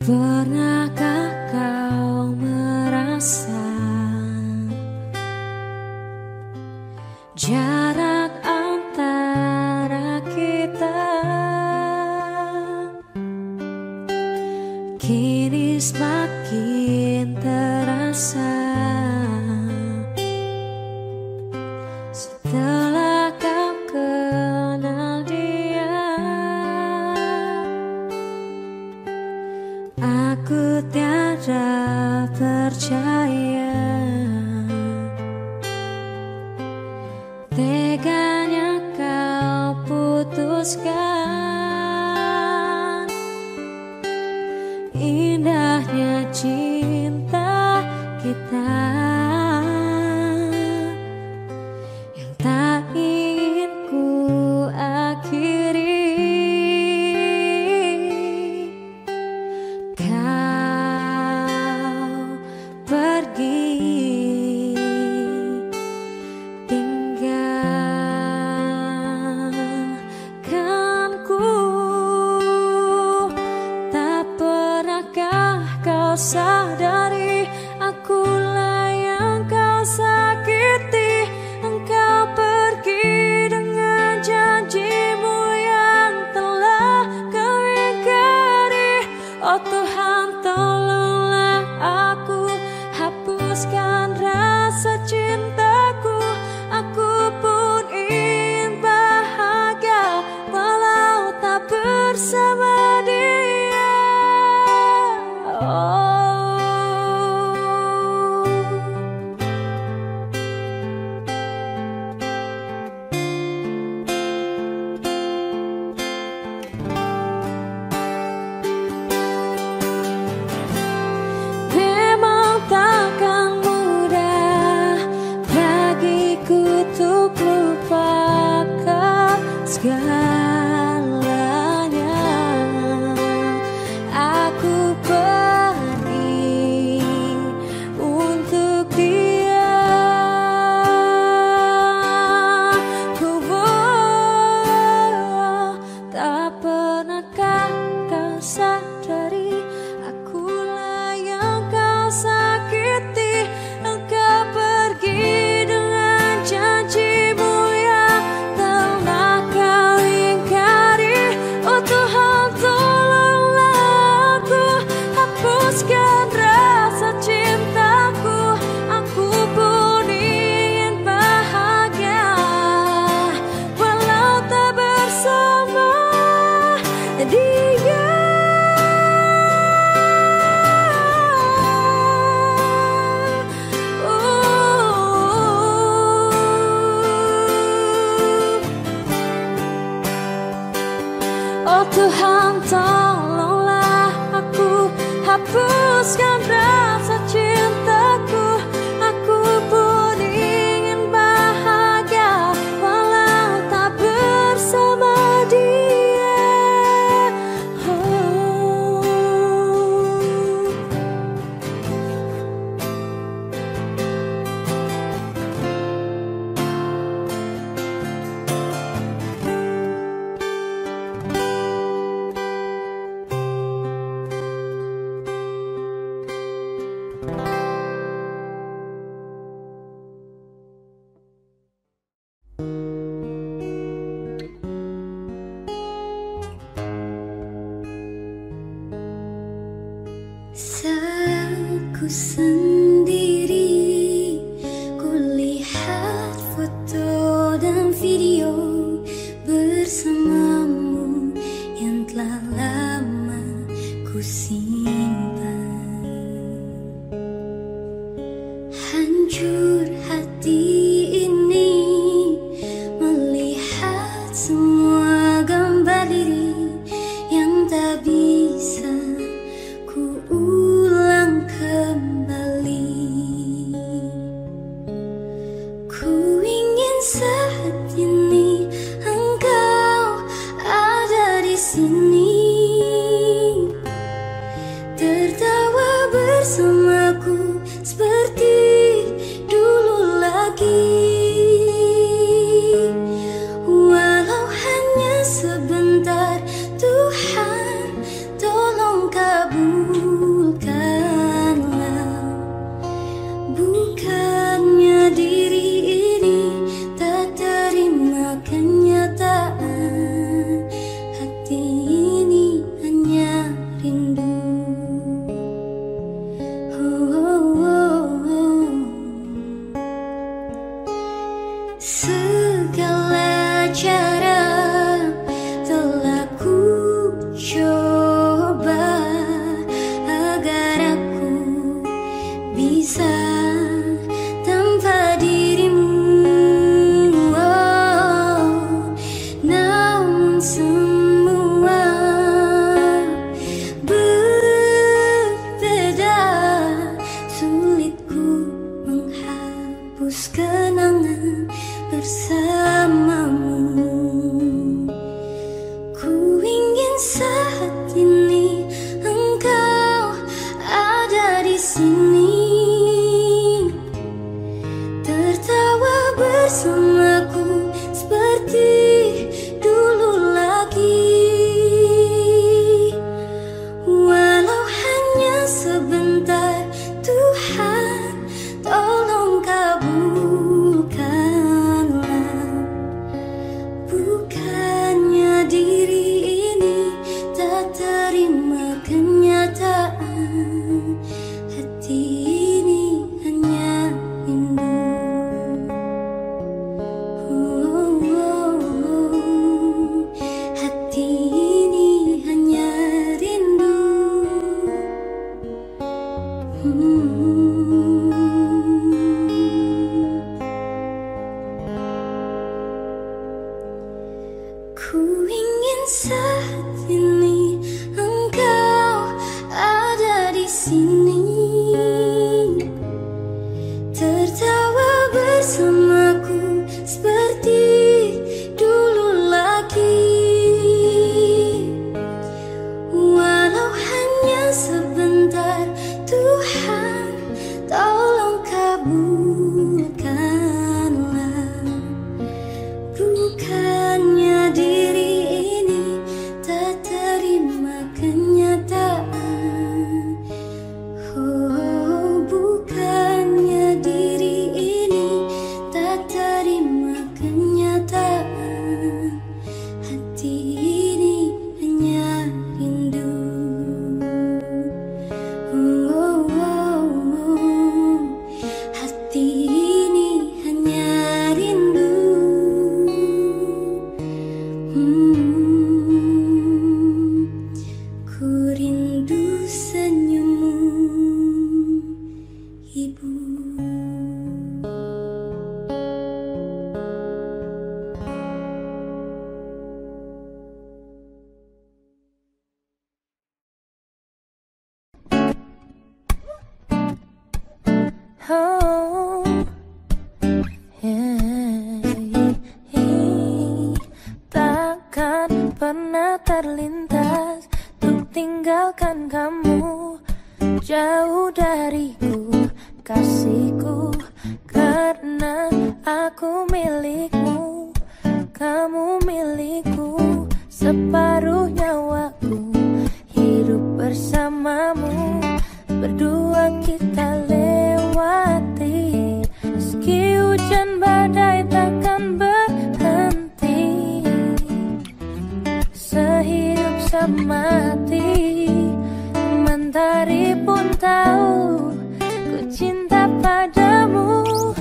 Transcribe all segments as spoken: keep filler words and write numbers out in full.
Pernahkah kau merasa jarak antara kita kini semakin terasa setelah kau kenal dia? Aku tiada percaya teganya kau putuskan indahnya cinta kita yang tak ingin ku akhiri. Kau pergi tinggalkanku, tak pernahkah kau sadari akulah yang kau sakiti. Engkau pergi dengan janjimu yang telah kau ingkari. Oh Tuhan, tolonglah aku, hapuskan rasa cintaku. Aku pun ingin bahagia walau tak bersama dia. Oh. Memang takkan mudah bagiku untuk lupakan segalanya. Aku pergi untuk dia. Ku tak pernahkah kau sadari akulah yang kau sakiti. Engkau pergi dengan janjimu yang telah kau ingkari. Oh Tuhan, tolonglah aku, hapuskan rasa cintaku. Aku pun ingin bahagia walau tak bersama dia. Oh Tuhan, tolonglah aku, hapuskan rasa cintaku. Aku pun ingin bahagia walau tak bersama dia. Oh. Saat ku sendiri, kulihat foto dan video bersamamu yang telah lama ku simpan. Hancur hati ini melihat semua gambar diri yang tak bisa ku ulang kembali. Ku ingin saat ini engkau ada di sini, tertawa bersamaku seperti dulu lagi. Walau hanya sebentar, Tuhan tolong kabulkan sebentar, Tuhan tolong kabulkanlah. Bukannya diri ini tak terima kenyataan, hati ini hanya rindu. Oh, oh, oh. Hati ini hanya rindu. Hmm. Ku ingin saat ini engkau ada di sini, tertawa bersamaku seperti dulu lagi. Walau hanya sebentar, Tuhan tolong kabulkanlah. Bukannya diri ini tak terima kenyataan. Oh, bukannya diri ini tak terima kenyataan. Hati ini hanya rindu. Oh, oh, oh. Hati ini hanya rindu. Hmm, ku rindu senyummu, Ibu. Oh, yeah. Takkan pernah terlintas untuk tinggalkan kamu jauh dariku, kasihku, karena aku milikmu, kamu milikku, separuh nyawaku, hidup bersamamu, berdua kita lewati, meski hujan badai takkan berhenti, sehidup semati, mentari pun tahu ku cinta padamu.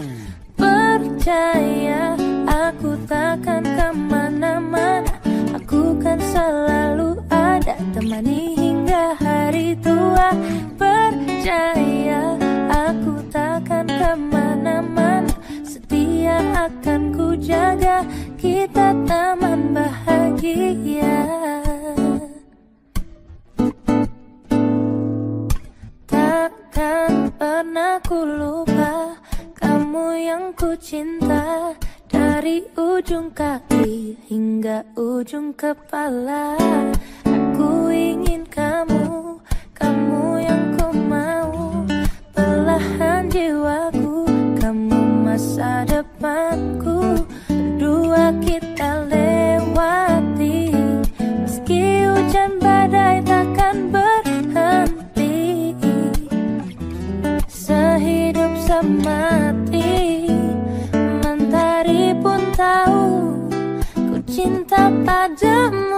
Percaya aku takkan kemana-mana, aku kan selalu ada, temani hingga hari tua. Percaya aku takkan kemana-mana, setia akan ku jaga, kita teman bahagia. Takkan pernah ku lupa kamu yang ku cinta, dari ujung kaki hingga ujung kepala. Aku ingin kamu, kamu yang ku mau, belahan jiwaku, kamu masa depanku, berdua kita lewati, meski hujan badai takkan berhenti, sehidup semati, mentari pun tahu ku cinta padamu.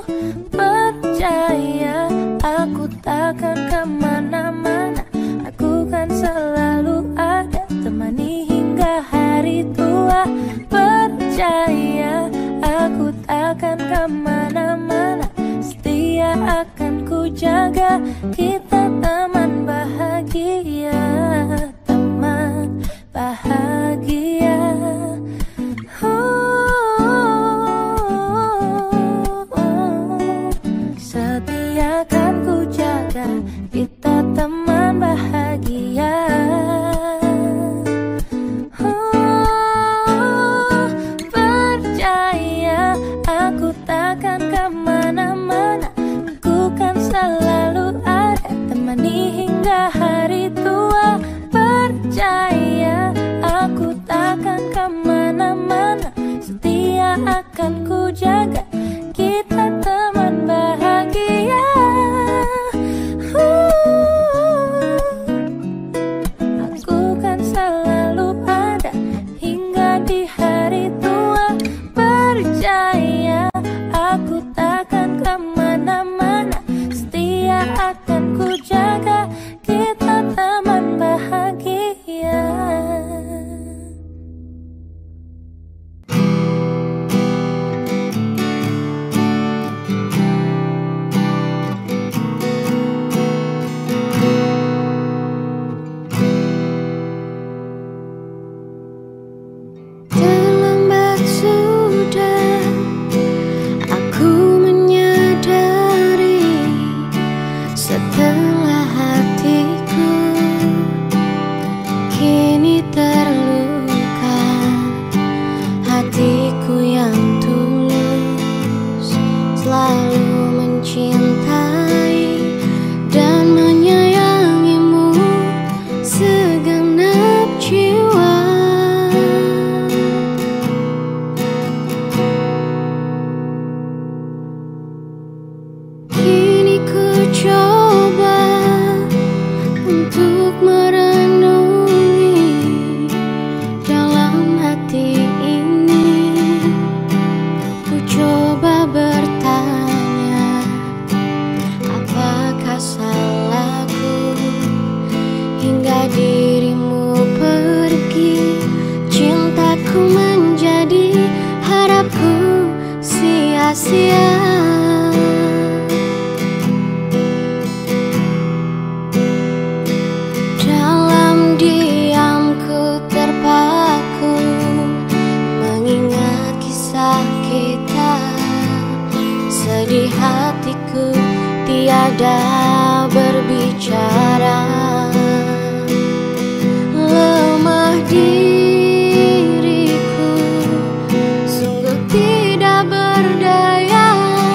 Percaya aku takkan kemana-mana, aku kan selalu ada, temani hingga hari tua. Percaya aku takkan kemana-mana, setia akan ku jaga, kita teman bahagia, teman bahagia. Setia akan ku jaga, kita teman bahagia. Oh, percaya aku takkan kemana-mana, aku kan selalu ada, temani hingga hari tua. Percaya aku takkan kemana-mana, setia akan ku jaga, kita teman bahagia. Uh. akan ku jaga, kita teman bahagia. Terlambat sudah aku menyadari, setelah hatiku kini terluka. Hatiku yang tulus selalu mencintai dan menyayangimu segenap jiwa. Kini ku coba untuk merenungi dalam hati ini. Ku coba bertanya, apakah salahku hingga dirimu pergi? Cintaku menjadi harapku sia-sia. Dalam diamku terpaku mengingat kisah kita. Sedih hatiku tiada berbicara. Lemah diriku sungguh tidak berdaya.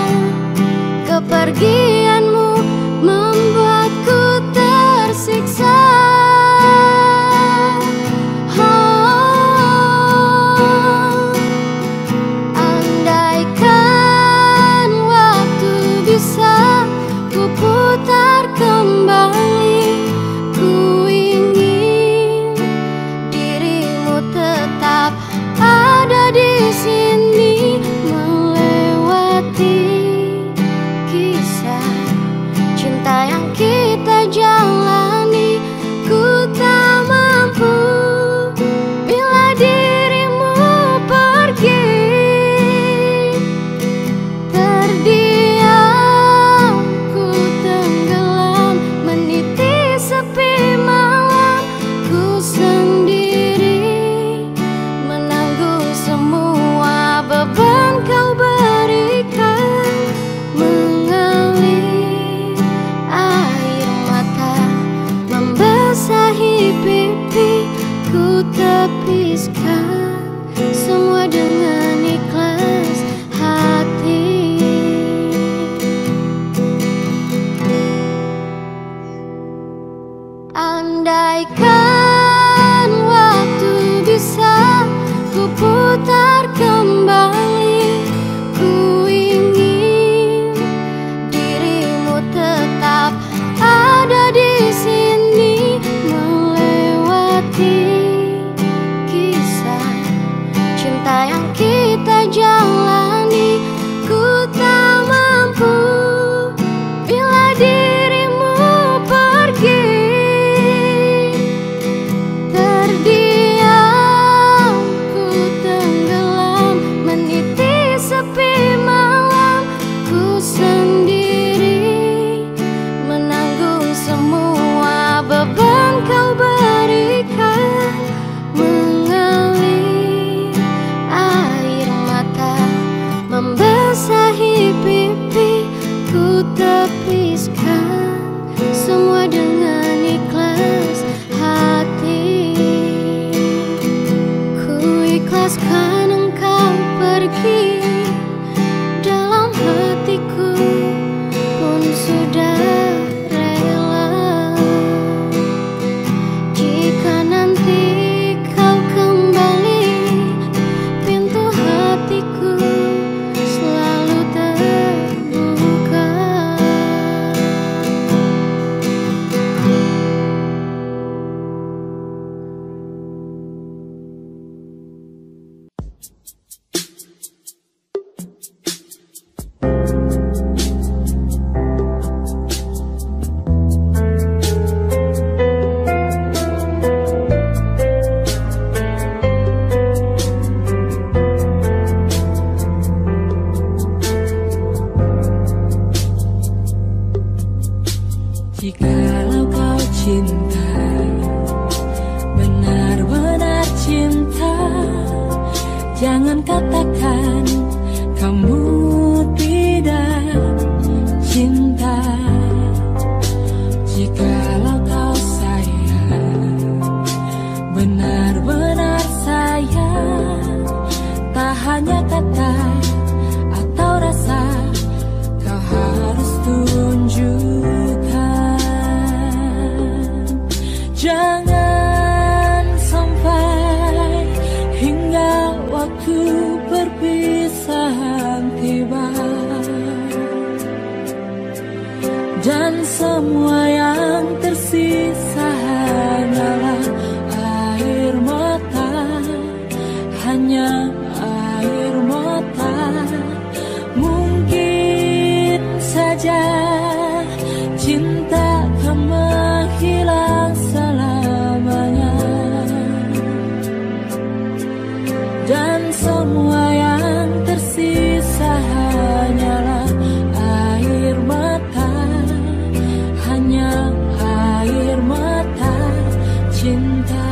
Kepergianmu membuatku tersiksa. Oh, andaikan waktu bisa ku putar kembali, ku ingin dirimu tetap ada di sini, melewati kisah cinta yang kita jalani. Ku tak mampu bila dirimu pergi. Terdiam, ku tenggelam meniti sepi malam. Ku sendiri menanggung semua beban kau berikan. Mengalir air mata membasahi pipi, ku tepiskan semua dengan ikhlas hati. Andaikan waktu bisa ku putar kembali, ku ingin dirimu tetap ada di sini, melewati kisah cinta yang kita jalani. Ku tak mampu bila dirimu pergi. Jikalau kau cinta, benar-benar cinta, jangan katakan kamu tidak cinta. Jikalau kau sayang, benar-benar sayang, tak hanya kata atau rasa, kau harus tunjukkan. Jangan sampai hingga waktu perpisahan tiba, dan semua yang tersisa hanyalah air mata, hanya air mata. Mungkin saja cinta akan menghilang selamanya, dan semua yang tersisa hanyalah air mata, hanya air mata cinta.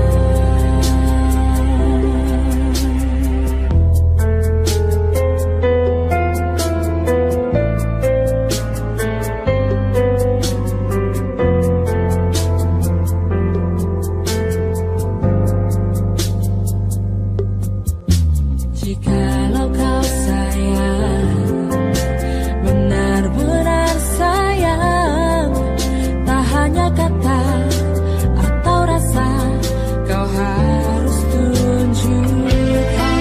Jikalau kau sayang, benar-benar sayang, tak hanya kata atau rasa, kau harus tunjukkan.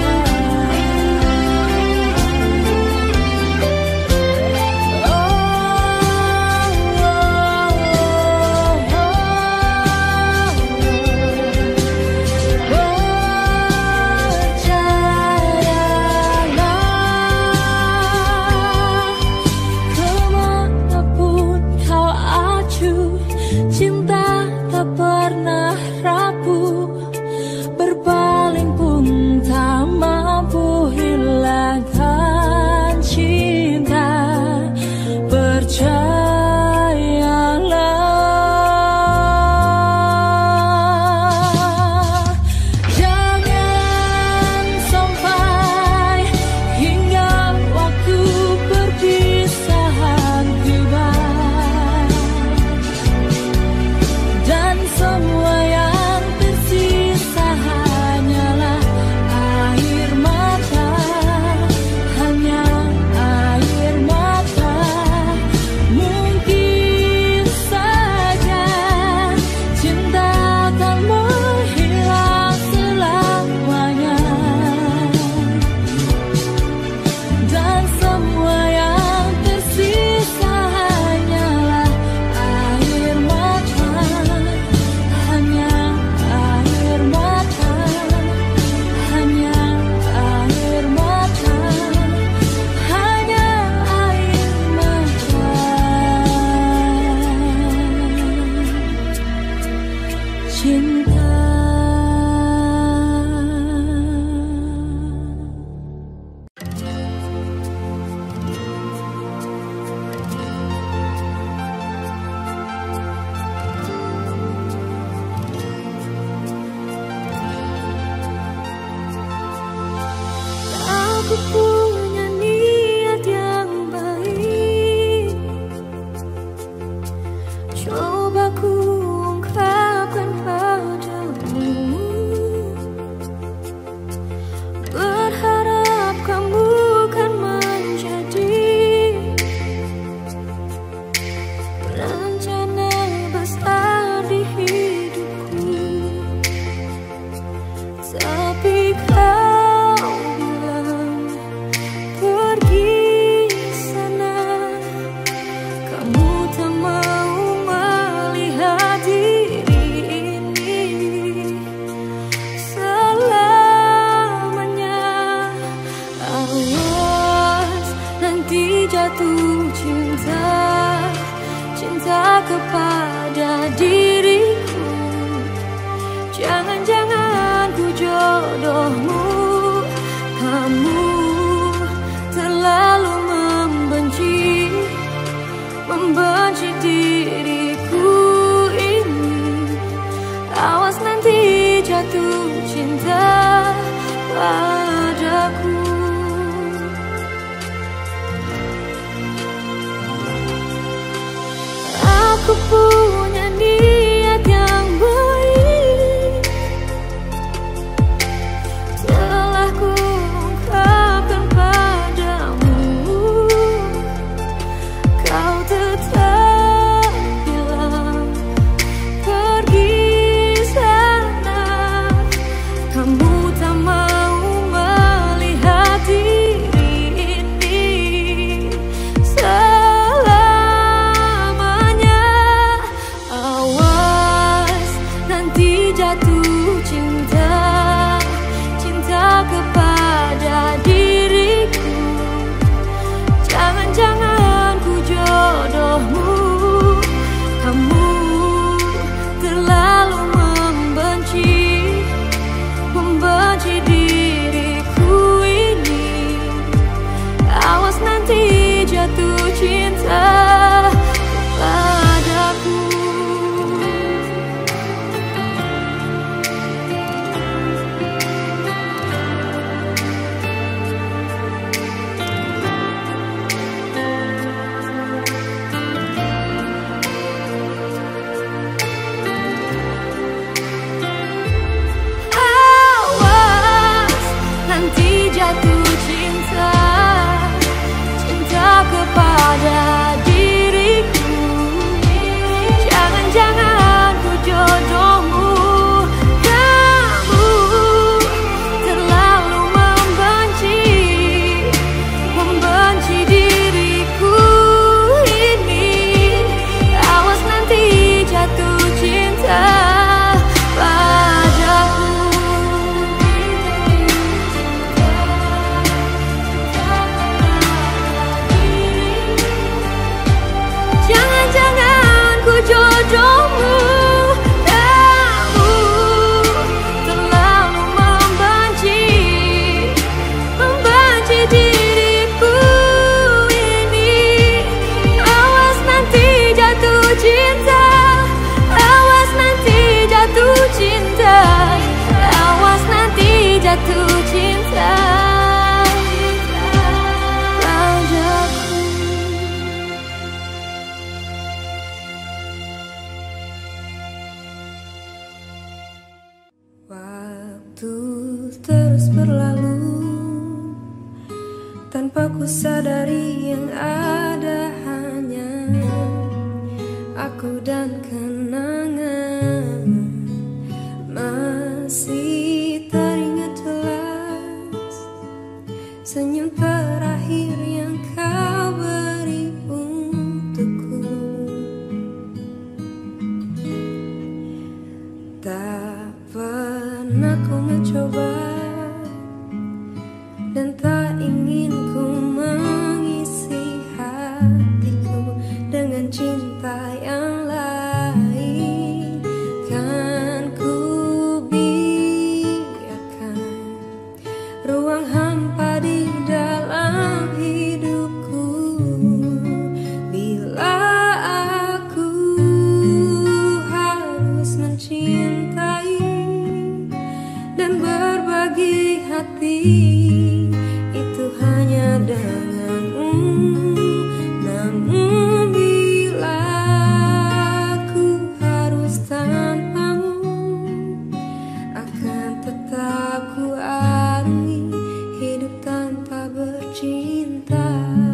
Oh, oh, oh, oh, oh. Cinta tak pernah rapuh, berpaling pun tak mampu hilangkan cinta. Percayalah, jangan sampai hingga waktu perpisahan tiba, dan semua yang tersisa hanyalah air mata, hanya air mata. Mungkin saja cinta akan menghilang selamanya, dan semua yang tersisa hanyalah air mata, hanya air mata, hanya air mata, hanya air mata cinta. Aku punya niat yang baik, coba ku ungkapkan padamu, berharap kamu kan menjadi rencana besar di hidupku. Tapi kau bilang pergi sana, kamu tak mau melihat diri ini selamanya. Awas nanti jatuh cinta, cinta kepada diriku. Jangan-jangan ku jodohmu, kamu terlalu membenci, membenci diriku. jatuh cinta padaku. Aku punya niat yang baik, telah ku ungkapkan padamu. Kau tetap bilang pergi sana. Kamu tak mau melihat diri ini selamanya. Awas nanti jatuh cinta, cinta kepada diriku. Jangan-jangan ku jodohmu. Kamu terlalu membenci, membenci diriku ini. Awas nanti jatuh cinta padaku. Awas nanti jatuh cinta, cinta kepada diriku. Jangan-jangan ku jodohmu. Kamu terlalu membenci, membenci diriku ini. Awas nanti jatuh cinta padaku. Jangan-jangan ku jodohmu. Kamu terlalu membenci, membenci diriku ini. Awas nanti jatuh cinta, awas nanti jatuh cinta, awas nanti jatuh cinta padaku. Waktu terus berlalu tanpa ku sadari yang ada hanya aku dan kenangan. Masih teringat jelas senyum terakhir yang kau beri untukku. Tak pernah ku mencoba dan tak ingin ku mengisi hatiku dengan cinta yang lain. Kan ku biarkan ruang hampa di dalam hidupku. Bila aku harus mencintai dan berbagi hati, itu hanya denganmu. Namun bila aku harus tanpamu, akan tetap ku arungi hidup tanpa bercinta.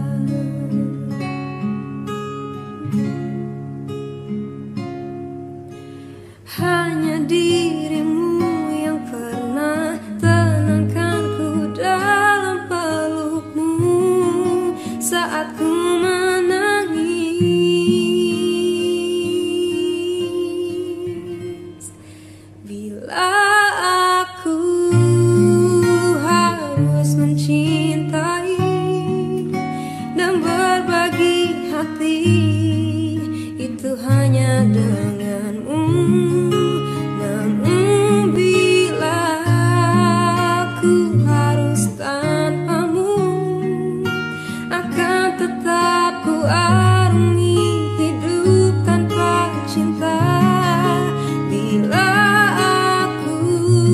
Hanya dirimu yang pernah tenangkanku dalam pelukmu saat ku menangis. Bila aku harus mencintai dan berbagi hati, itu hanya denganmu. Namun bila aku harus tanpamu, akan tetap ku arungi hidup tanpa cinta. Bila aku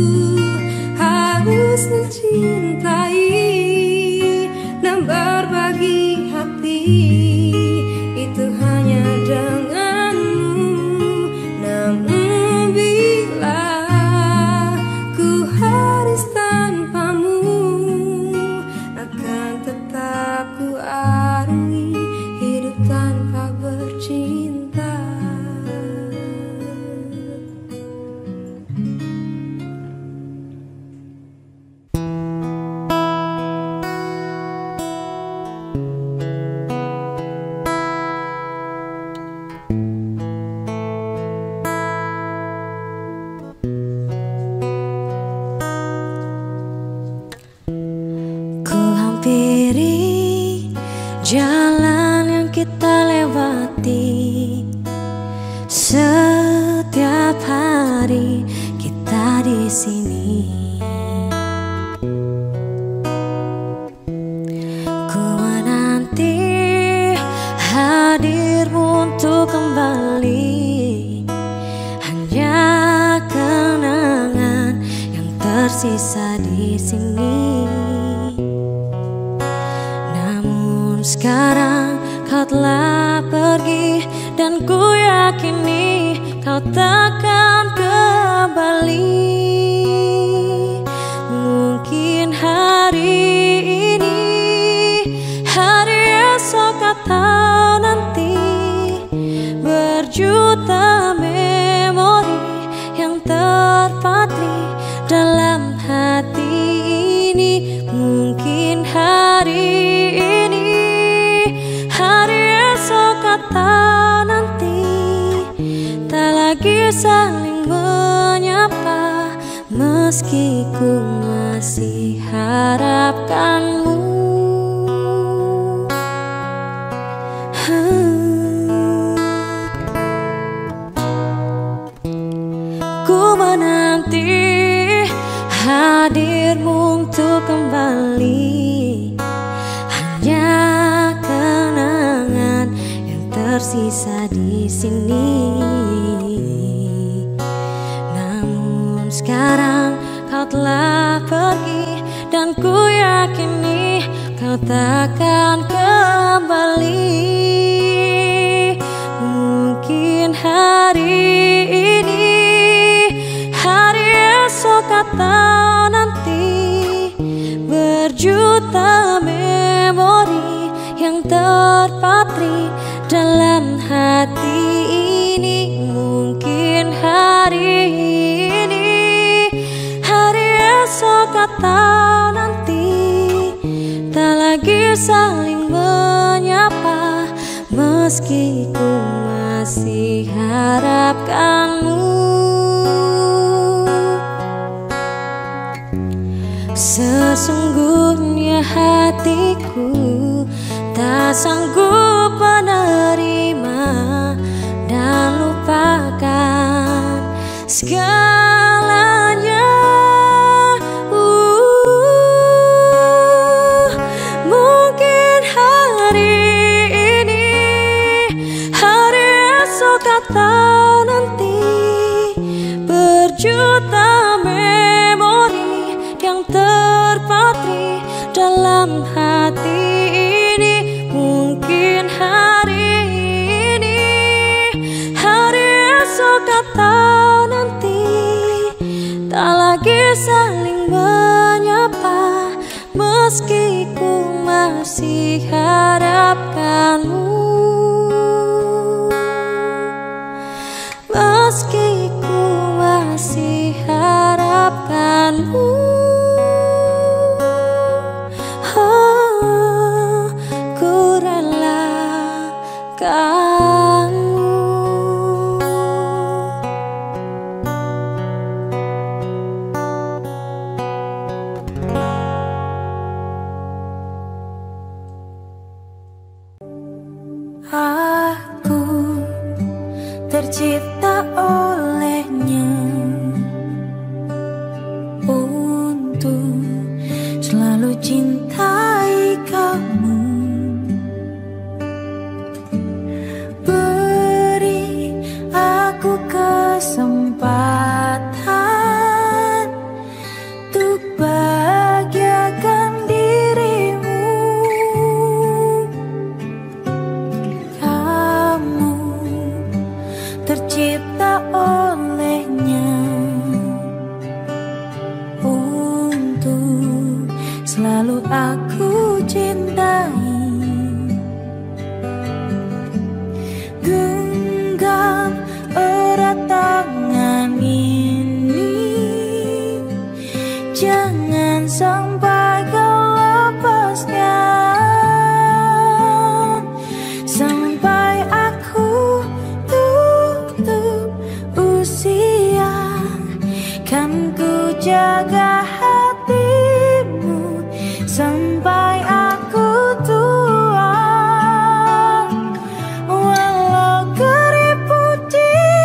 Setiap hari kita di sini, ku menanti hadirmu untuk kembali. Hanya kenangan yang tersisa di sini. Namun sekarang kau telah pergi, dan ku yakini kau takkan kembali. Mungkin hari ini, hari esok atau nanti, berjuta memori yang terpatri dalam hati ini. Mungkin hari ini, hari esok atau nanti, tak lagi saling menyapa, meski ku masih harapkanmu. Ku menanti hadirmu untuk kembali. Hanya kenangan yang tersisa di sini. Namun sekarang kau telah pergi, dan ku yakini kau takkan kembali. Mungkin hari ini, hari esok atau nanti, berjuta memori yang terpatri dalam hati ini. Mungkin hari ini, hari esok atau nanti, tak lagi saling menyapa, meski ku masih harapkanmu. Sesungguhnya hatiku tak sanggup menerima dan lupakan segalanya. uh, Mungkin hari ini, hari esok atau nanti, berjuta memori yang terpatri dalam hati ini. Mungkin hari ini, hari esok atau nanti, tak lagi saling menyapa, meski ku masih harapkanmu. Meski ku masih harapkanmu. Oh, ku relakanmu. Aku tercipta olehnya untuk selalu cintai kamu. Beri aku kesempatan untuk bahagiakan dirimu. Kamu tercipta olehnya untuk selalu aku cintai. Genggam erat tangan ini, jangan sampai kau lepasnya. Sampai aku tutup usia, kan ku jaga hatimu sampai aku tua. Walau keriput di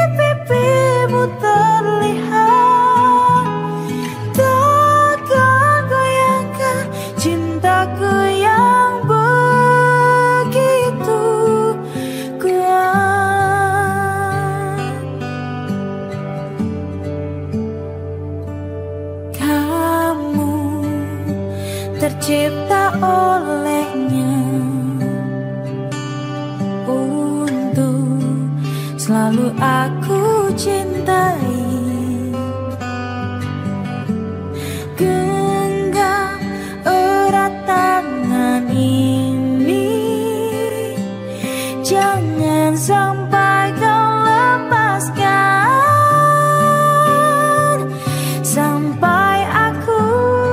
sungguh aku cintai. Genggam erat tangan ini, jangan sampai kau lepaskan, sampai aku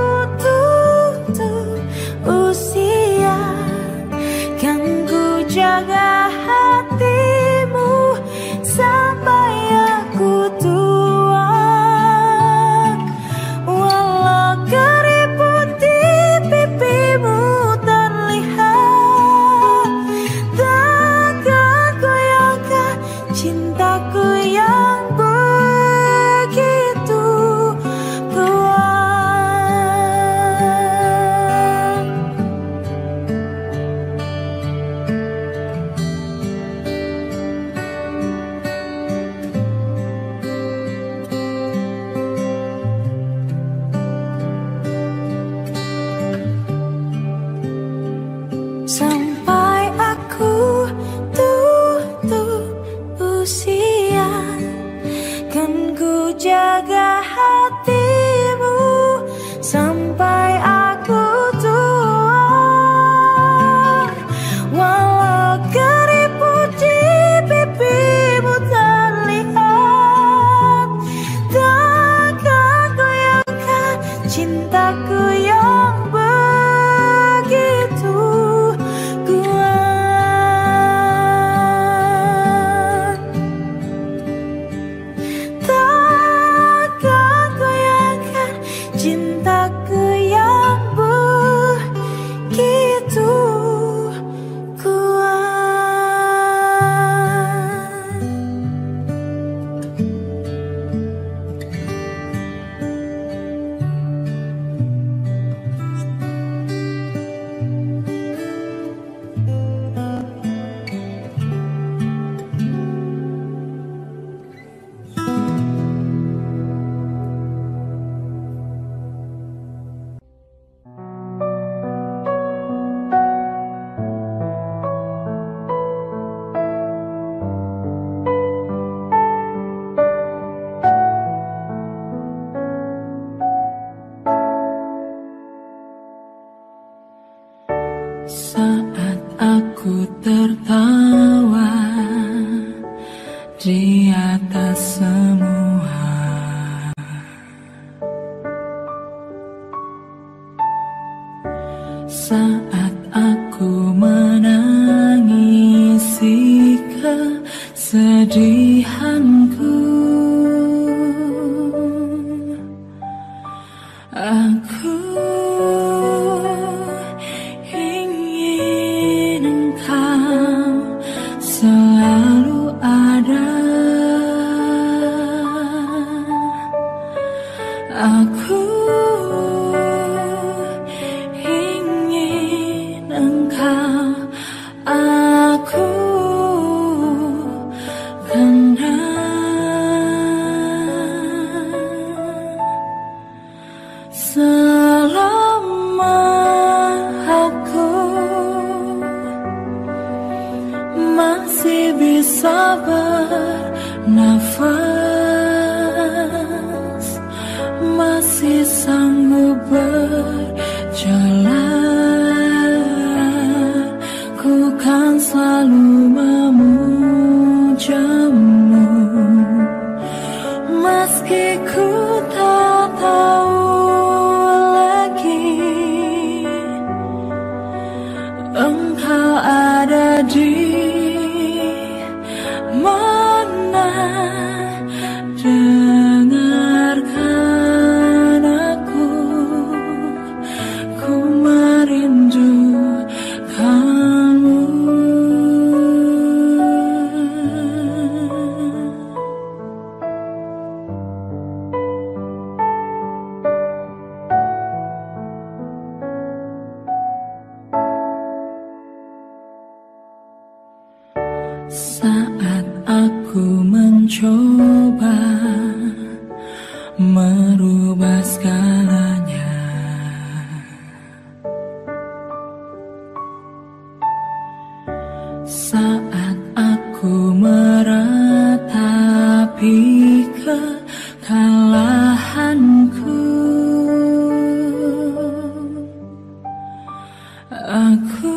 tutup usia. Kan ku jaga hatimu sampai aku tua. Walau keriput di pipimu terlihat, takkan goyahkan cintaku yang begitu kuat. Sampai aku tutup usia, kan ku jaga hatimu sampai aku tua. Walau keriput di pipimu terlihat, takkan goyahkan cintaku yang begitu kuat. Takkan goyahkan cintaku yang begitu kuat. Saat aku tertawa di atas semua, saat aku menangisi kesedihanku, aku ingin engkau selalu ada. Aku ingin engkau, aku kenal selama aku masih bisa bernafas, masih sanggup berjalan, ku kan selalu memujamu, meski ku tak tahu lagi engkau ada di mana. Dengarkan aku, ku merindukanmu. Saat aku mencoba merubah segalanya, saat aku meratapi kesalahanku. Aku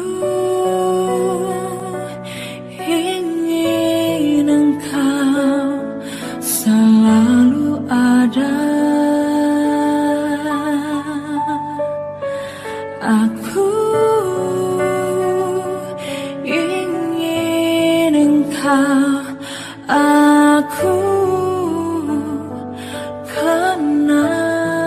ingin engkau selalu ada. Aku ingin engkau, aku kenal.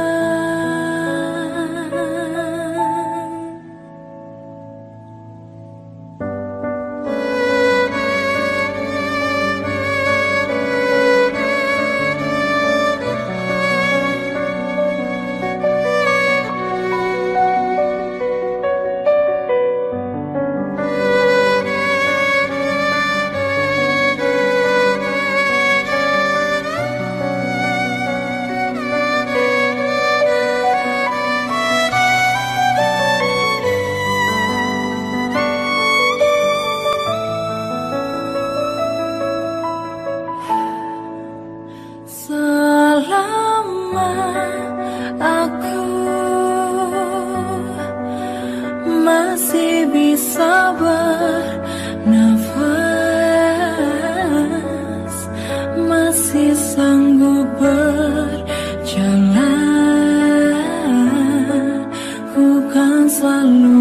Selama aku masih bisa bernafas, masih sanggup berjalan, ku kan selalu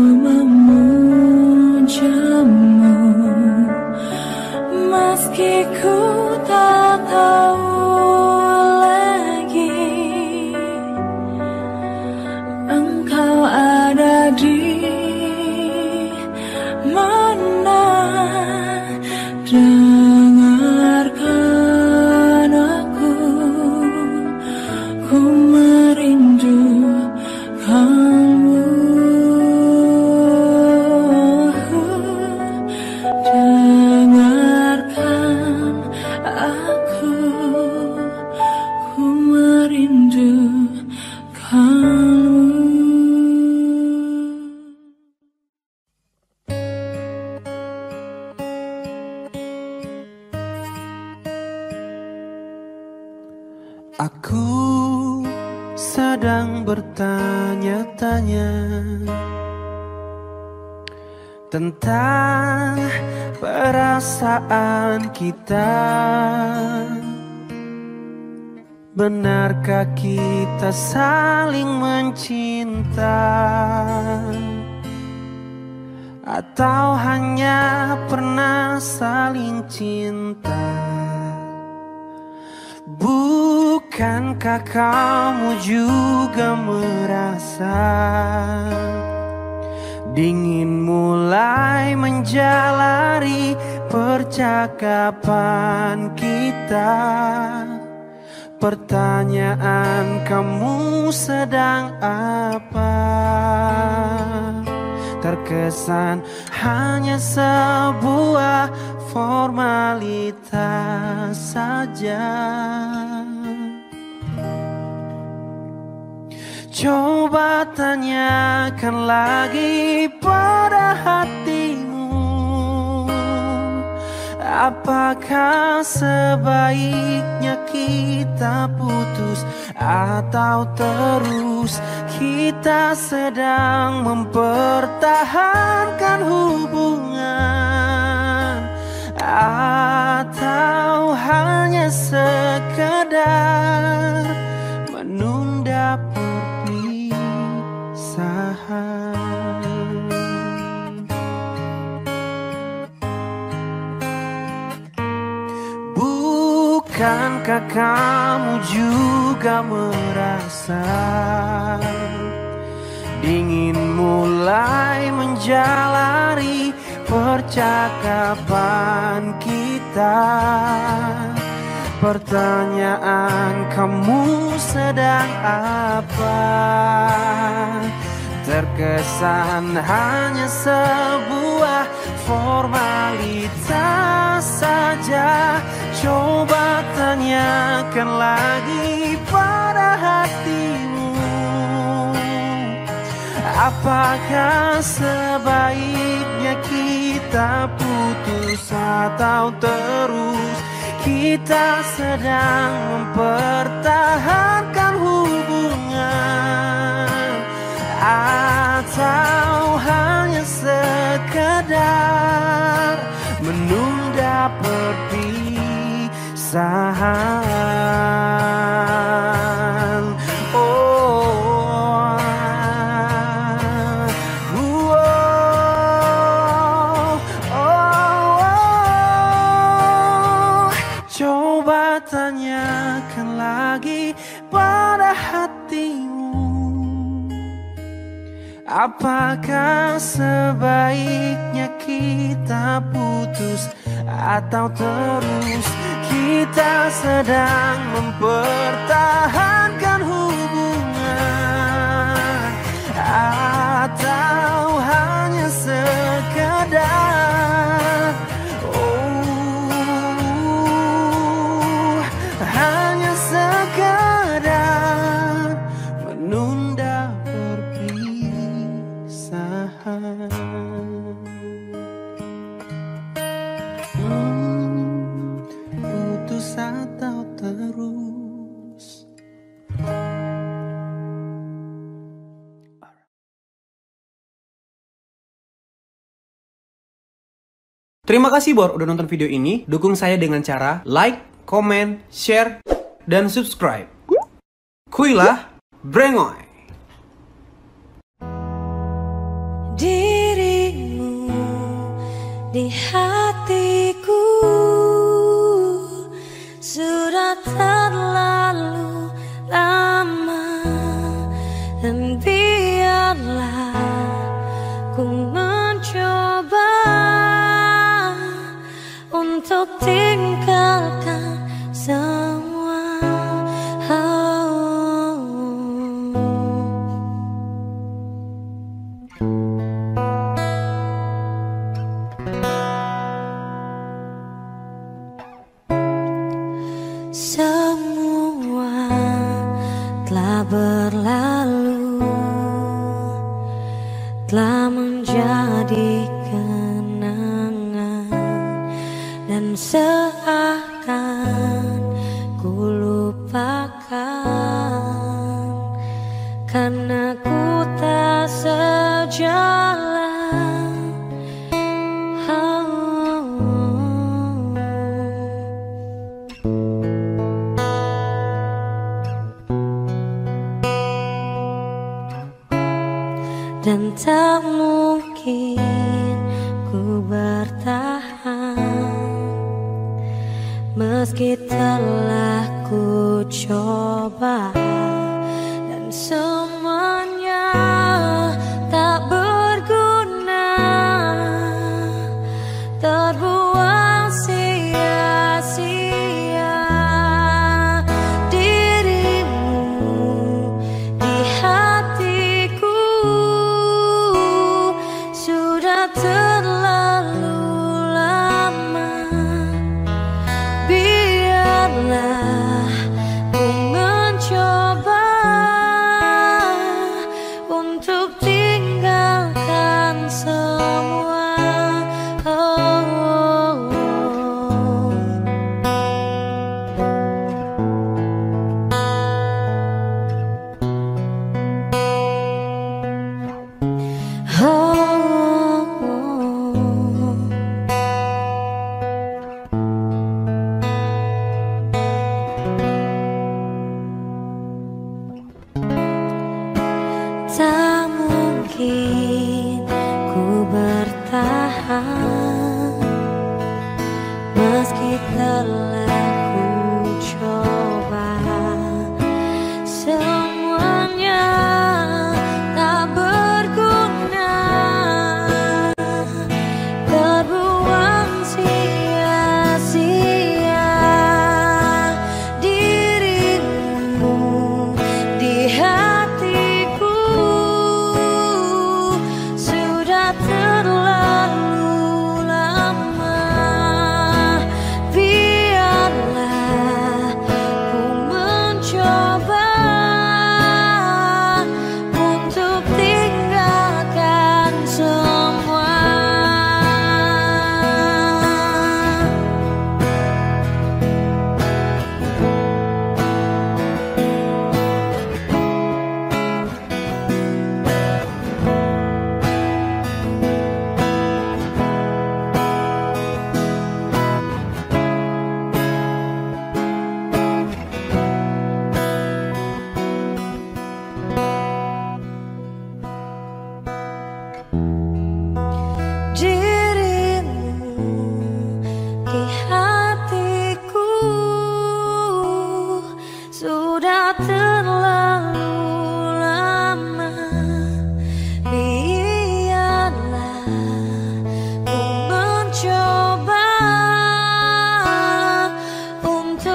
memujamu, meski ku tak tahu engkau ada di mana. Dengarkan aku, ku merindukanmu. Dengarkan aku, ku merindukanmu. Aku sedang bertanya-tanya tentang perasaan kita. Benarkah kita saling mencinta, atau hanya pernah saling cinta? Bukankah kamu juga merasa dingin mulai menjalari percakapan kita? Pertanyaan, kamu sedang apa? Terkesan hanya sebuah formalitas saja. Coba tanyakan lagi pada hatimu, apakah sebaiknya kita putus atau terus kita sedang mempertahankan hubungan, atau hanya sekedar menunda perpisahan. Bukankah kamu juga merasa dingin mulai menjalari percakapan kita? Pertanyaan, kamu sedang apa? Terkesan hanya sebuah formalitas saja. Coba tanyakan lagi pada hatimu, apakah sebaiknya kita putus atau terus kita sedang mempertahankan hubungan, atau hanya sekedar menunda perpisahan. Oh, oh, oh, oh. Coba tanyakan lagi pada hatimu, apakah sebaiknya kita putus atau terus kita sedang mempertahankan hubungan, atau hanya sekedar oh, hanya sekedar menunda perpisahan. Hmm, putus atau terus. Terima kasih Bor udah nonton video ini. Dukung saya dengan cara like, comment, share, dan subscribe. Kuilah Brengoy. Dirimu di hatiku sudah terlalu lama, dan biarlah ku mencoba untuk tinggalkan semua. Oh. Semua telah berlalu, telah menjadi kenangan, dan seakan ku lupakan karena ku tak sejalan. Dan tak mungkin ku bertahan meski telah ku coba, dan semuanya tak berguna, terbuang sia-sia. Dirimu di hatiku sudah terlalu lama, biarlah ku mencoba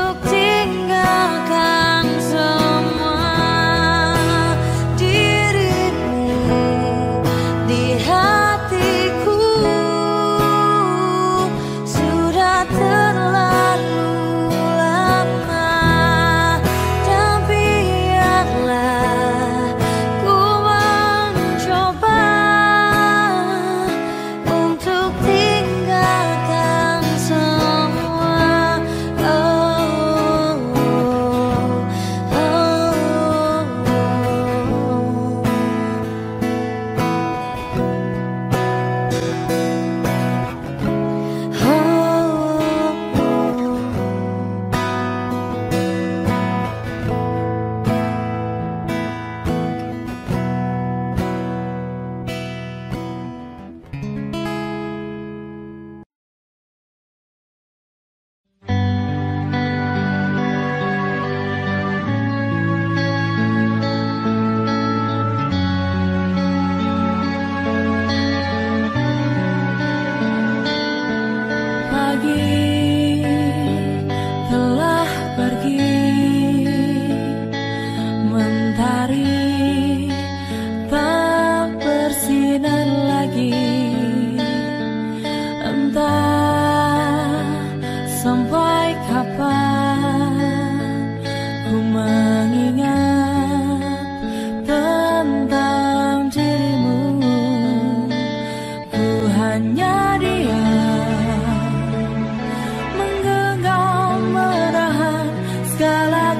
untuk tinggalkan semua dirimu di hatiku. Sudah terlalu lama, dan biarlah ku mencoba untuk tinggalkan semua. Oh, Pagi telah pergi, mentari tak bersinar lagi. Entah sampai kapan ku mengingat tentang dirimu. Ku hanya diam, menggenggam menahan segala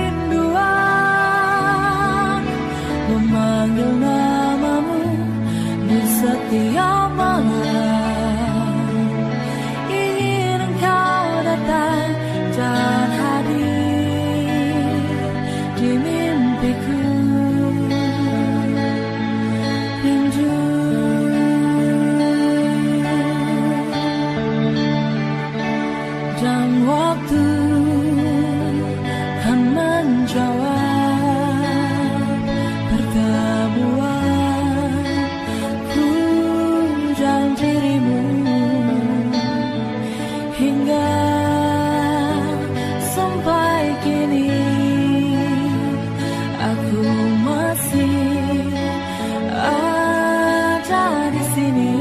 kerinduan, memanggil namamu di setiap malam. Ingin engkau datang dan hadir di mimpiku. Rindu dan waktu kan menjawab pertemuan ku dan dirimu. Hingga sampai kini aku masih ada di sini.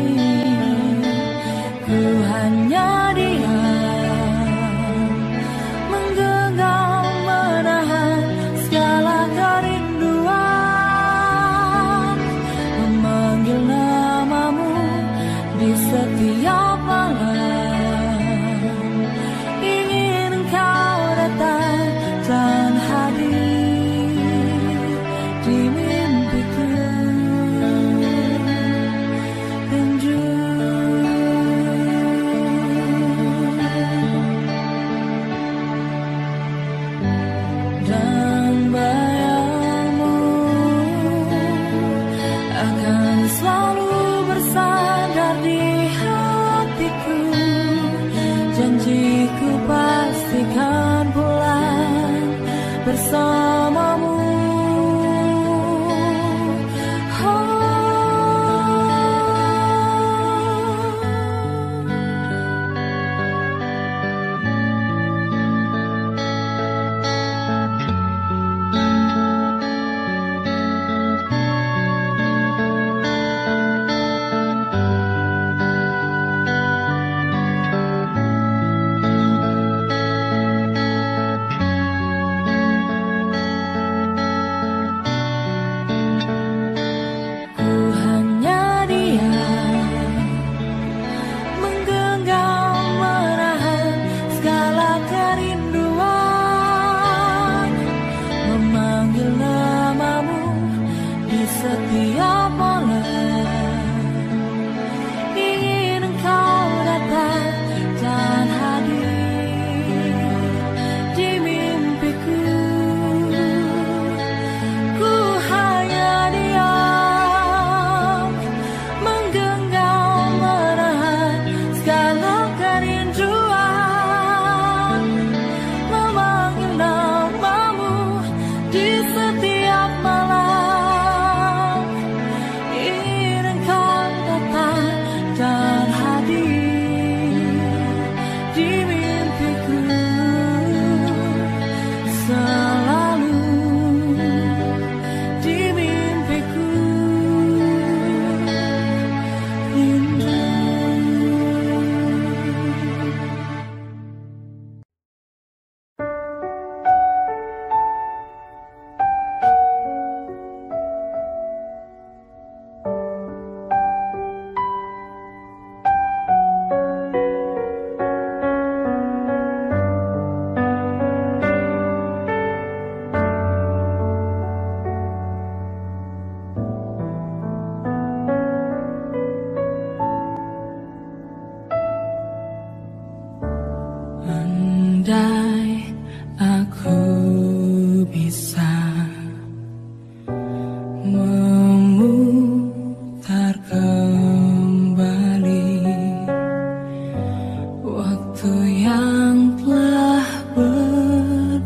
Ku hanya diam, menggenggam menahan segala kerinduan, memanggil namamu di setiap malam. Ingin engkau datang dan hadir di mimpiku. Rindu dan bayangmu akan selalu bersandar di hatiku. Janjiku pastikan pulang bersamamu.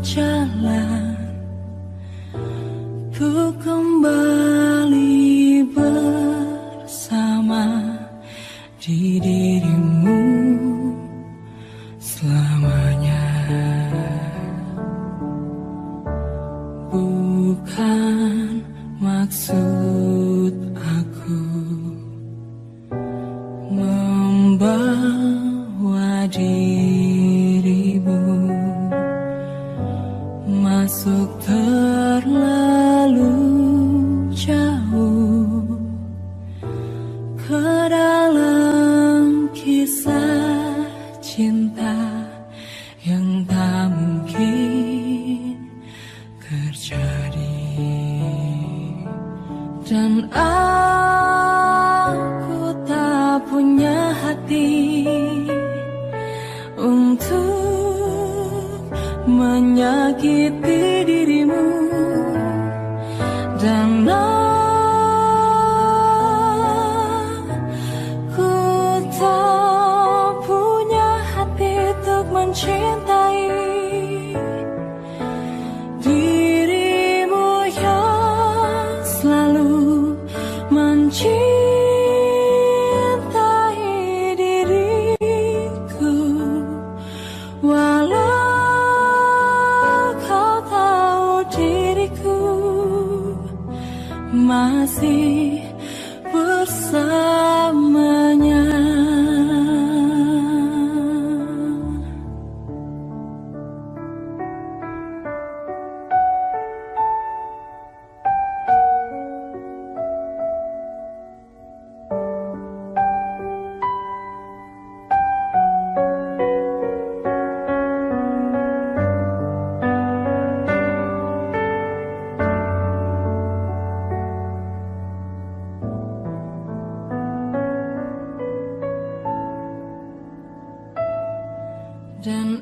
jalan ku kembali bersama di dirimu selamanya. Bukan maksud aku membawa dirimu masuk terlalu jauh ke dalam kisah cinta yang tak mungkin terjadi. Dan aku tak punya hati untuk menyakiti dirimu, dan aku tak punya hati untuk mencintai dirimu yang selalu mencintai diriku. Walau kau tahu diriku masih bersamanya. Dan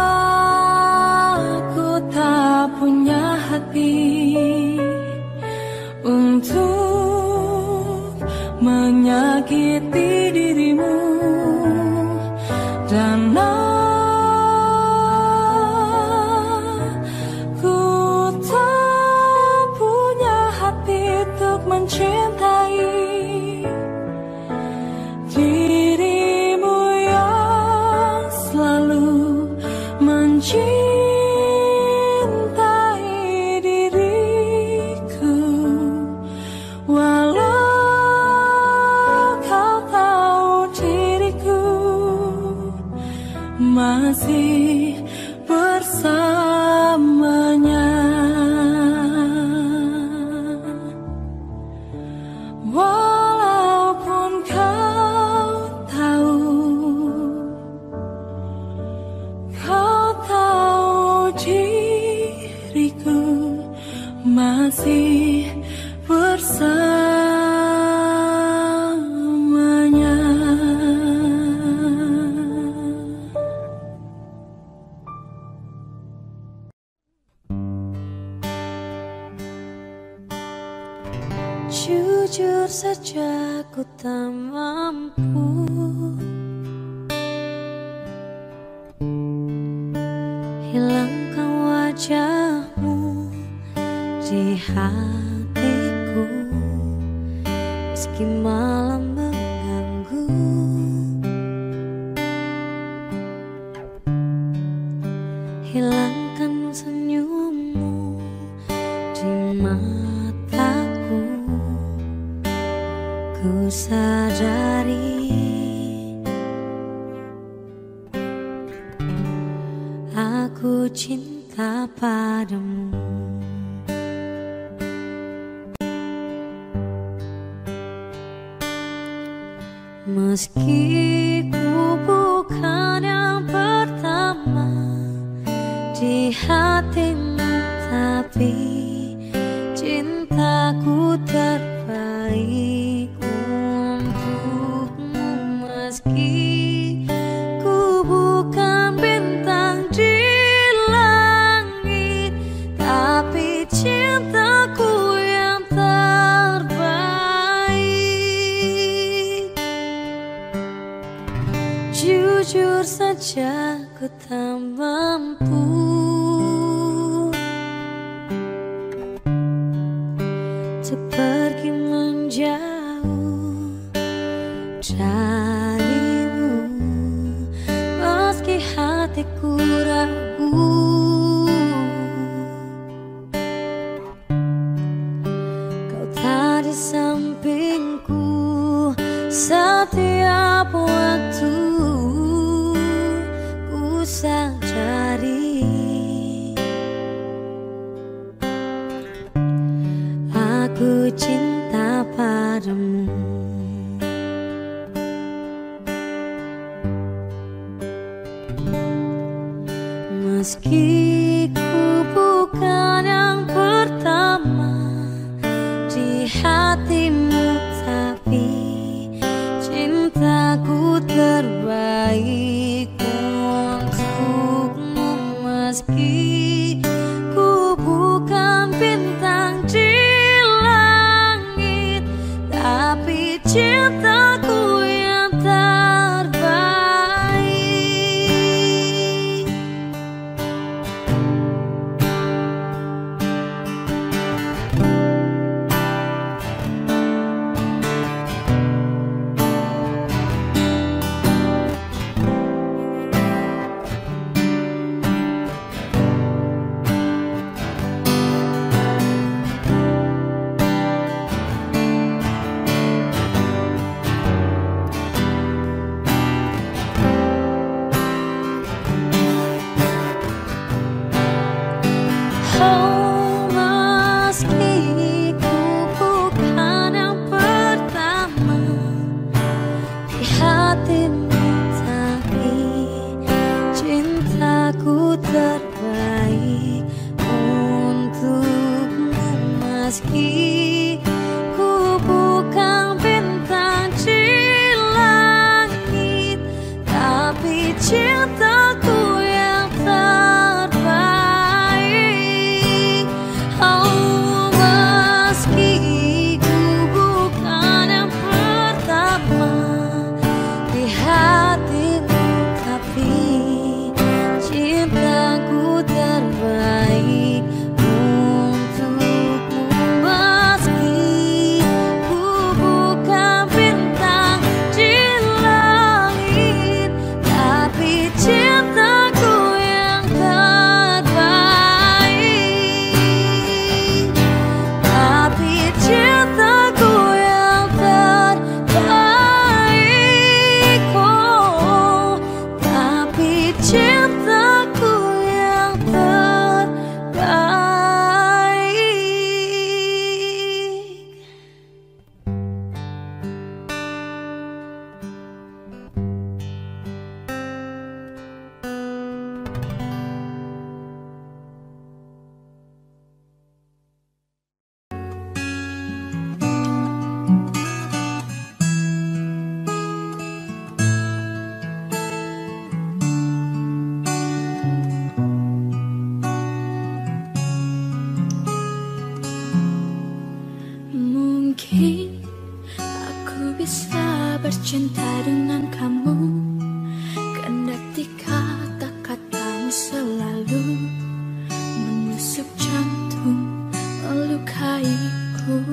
aku tak punya hati untuk menyakiti dirimu, dan aku tak punya hati untuk mencintai dirimu yang selalu mencintai diriku. Walau kau tahu diriku masih bersamanya. Walaupun kau tahu, kau tahu diriku masih bersamanya. Jujur saja ku tak mampu hilangkan wajahmu di hatiku, meski malam mengganggu. Hilangkan senyummu di mataku. Ku sadari aku cinta padamu. Meski ku bukan yang pertama di hatimu, tapi cintaku terbaik untukmu. Meski ku bukan bintang di langit, tapi cintaku yang terbaik. Jujur saja ku tak mampu pergi menjauh darimu, meski hatiku ragu. Kau tak di sampingku setiap waktu. Ku sadari aku cinta padamu. Meski ku bukan yang pertama di hatimu, tapi cintaku terbaik untukmu. Meski ku bukan bintang di langit, tapi cintaku yang terbaik. Oh, meski ku bukan yang pertama di hatimu, tapi cintaku terbaik untukmu. Meski ku bukan bintang di langit, tapi cintaku yang terbaik. Oh, meski ku bukan yang pertama di hatimu, tapi cintaku terbaik untukmu. Meski ku bukan bintang di langit, tapi cintaku yang terbaik. Tapi cintaku yang terbaik. Oh, tapi cintaku yang terbaik. Mungkin aku bisa bercinta dengan kamu, kendati kata-katamu selalu menusuk jantung, melukaiku.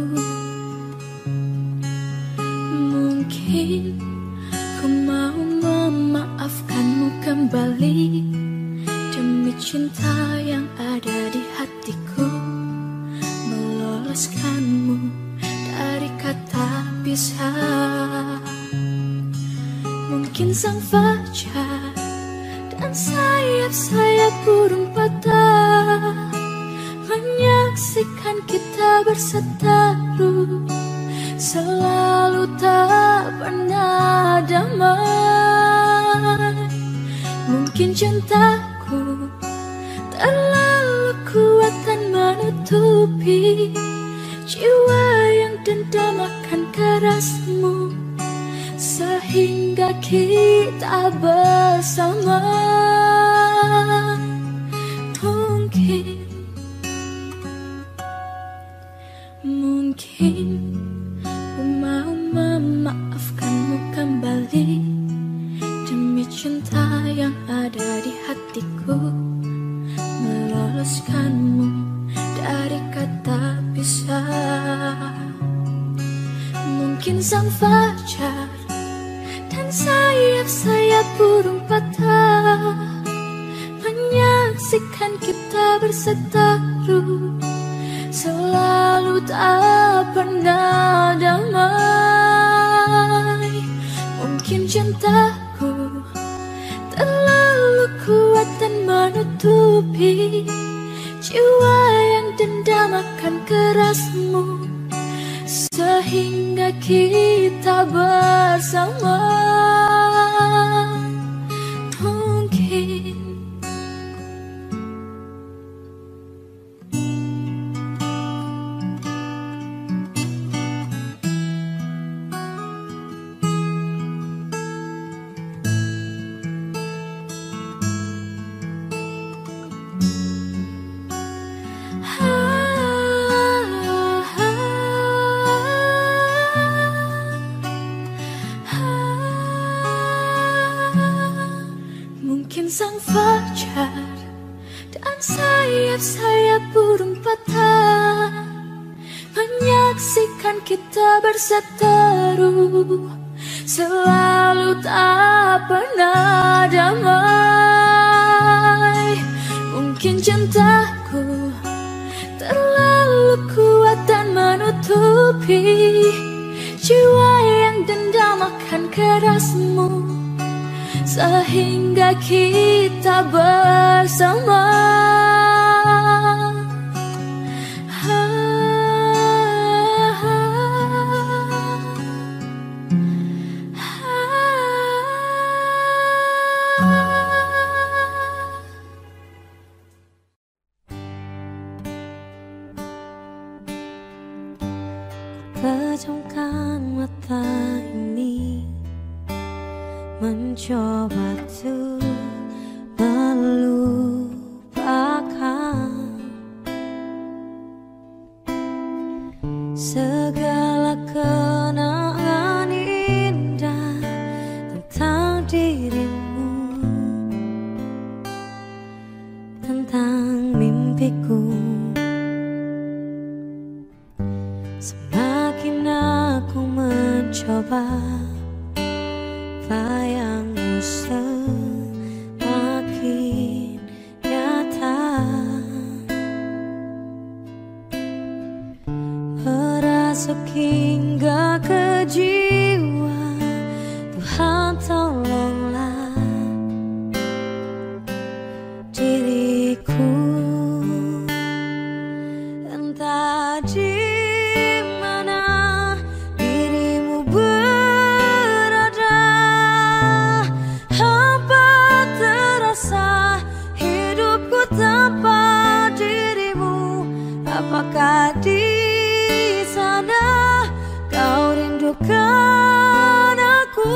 Mungkin ku mau memaafkanmu kembali demi cinta yang ada di hatiku, meloloskanmu dari kata pisah. Mungkin sang fajar dan sayap-sayap burung patah menyaksikan kita berseteru, selalu tak pernah damai. Mungkin cintaku terlalu kuat dan menutupi jiwa yang dendam akan kerasmu, sehingga kita bersama. Mungkin Mungkin ku mau memaafkanmu kembali demi cinta yang ada di hatiku, meloloskanmu dari kata pisah. Mungkin sang fajar dan sayap-sayap burung patah menyaksikan kita berseteru, selalu tak pernah damai. Mungkin cintaku terlalu kuat dan menutupi jiwa yang dendam akan kerasmu, sehingga kita bersama. Mungkin sang fajar dan sayap-sayap burung patah menyaksikan kita berseteru, selalu tak pernah damai. Mungkin cintaku terlalu kuat dan menutupi jiwa yang dendam akan kerasmu, sehingga kita bersama. Pejamkan mata ini, mencoba tuh melupakan segala kenangan indah tentang dirimu, tentang mimpiku. Semakin aku mencoba, bayangmu semakin nyata, merasuk hingga ke jiwa. Tuhan tolonglah diriku, entah di apakah di sana kau rindukan aku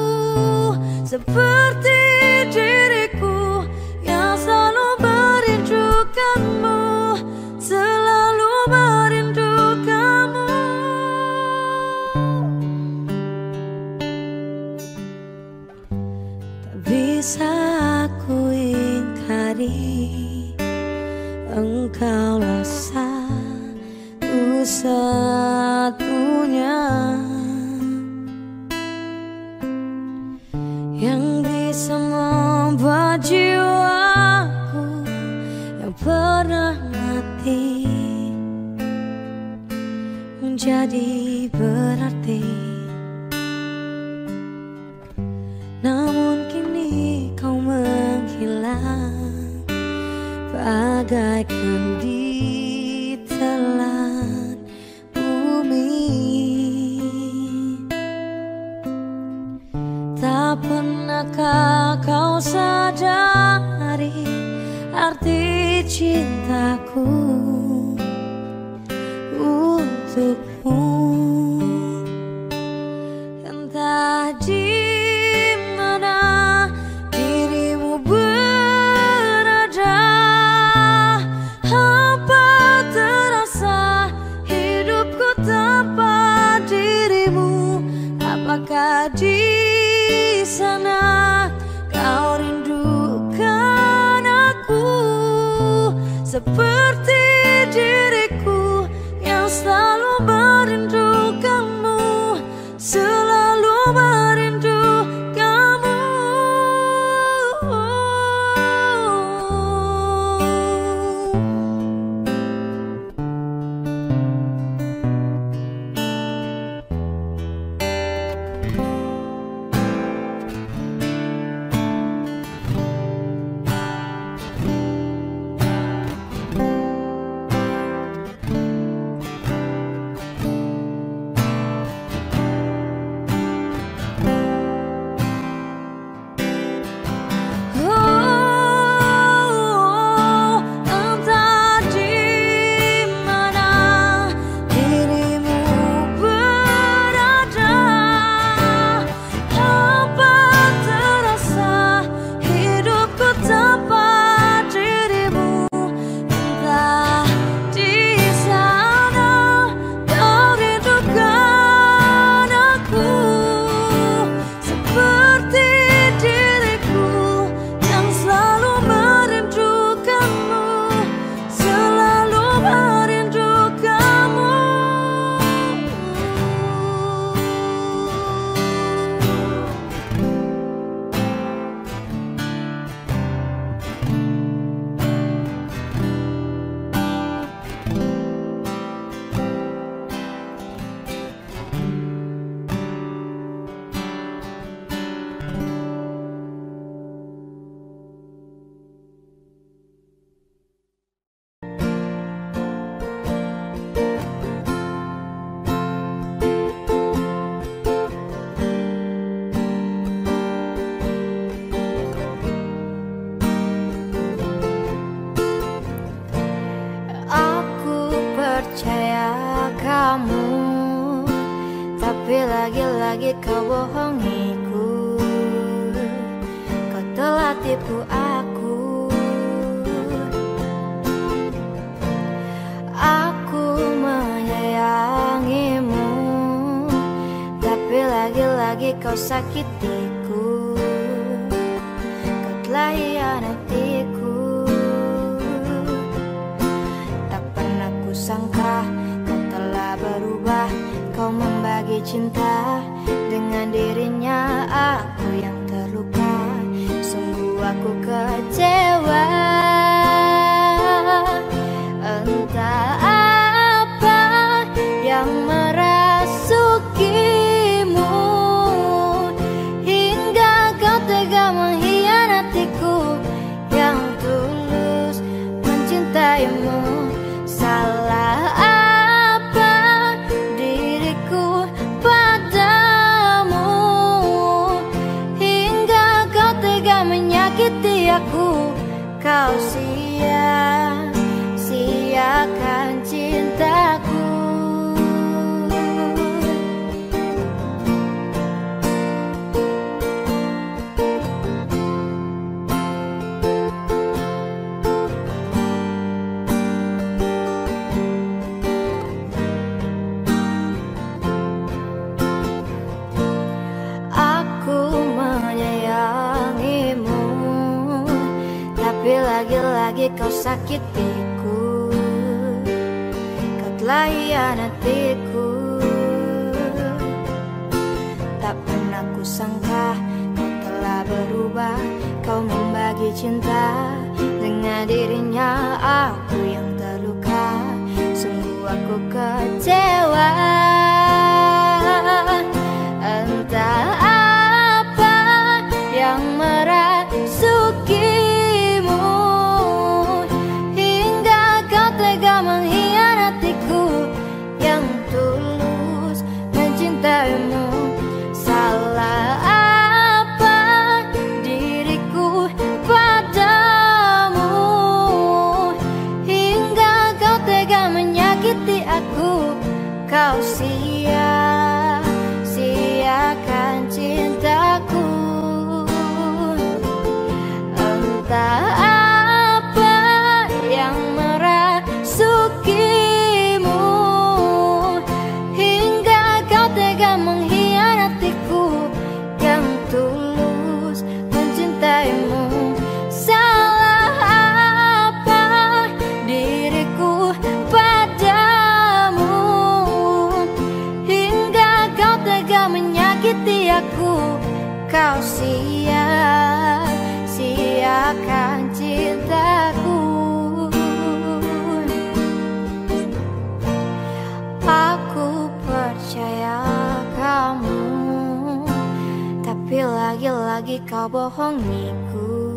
seperti diriku yang selalu merindukanmu, selalu merindukanmu. Tak bisa aku ingkari, engkaulah satu-satunya yang bisa membuat jiwaku yang pernah mati menjadi berarti. Namun kini kau menghilang bagaikan ditelan bumi. Tak pernahkah kau sadari arti cintaku untukmu? Entah di apakah di sana kau rindukan aku seperti diriku yang selalu merindukanmu, kamu, tapi lagi-lagi kau bohongiku. Kau telah tipu aku. Aku menyayangimu, tapi lagi-lagi kau sakitiku. Kau telah hianatiku. Tak pernah kusangka kau telah berubah. Kau membagi cinta dengan dirinya. Aku yang terluka, sungguh aku kecewa. Entah apa yang merasukimu, hingga kau tega mengkhianatiku yang tulus mencintaimu. Salah apa diriku padamu, hingga kau tega menyakiti aku. Kau sia-siakan cintaku. Lagi-lagi kau sakitiku. Kau telah hianatiku. Tak pernah kusangka kau telah berubah. Kau membagi cinta dengan dirinya. Aku yang terluka, sungguh aku kecewa. Entah apa yang merasuki mengkhianatiku yang tulus mencintaimu. Salah apa diriku padamu, hingga kau tega menyakiti aku. Kau sia-siakan cintaku. Entah apa yang merasukimu, hingga kau tega mengkhianatiku yang tulus mencintaimu. Salah apa diriku padamu, hingga kau tega menyakiti aku. Kau sia-siakan cintaku. Aku percaya kamu, tapi lagi-lagi kau bohongiku.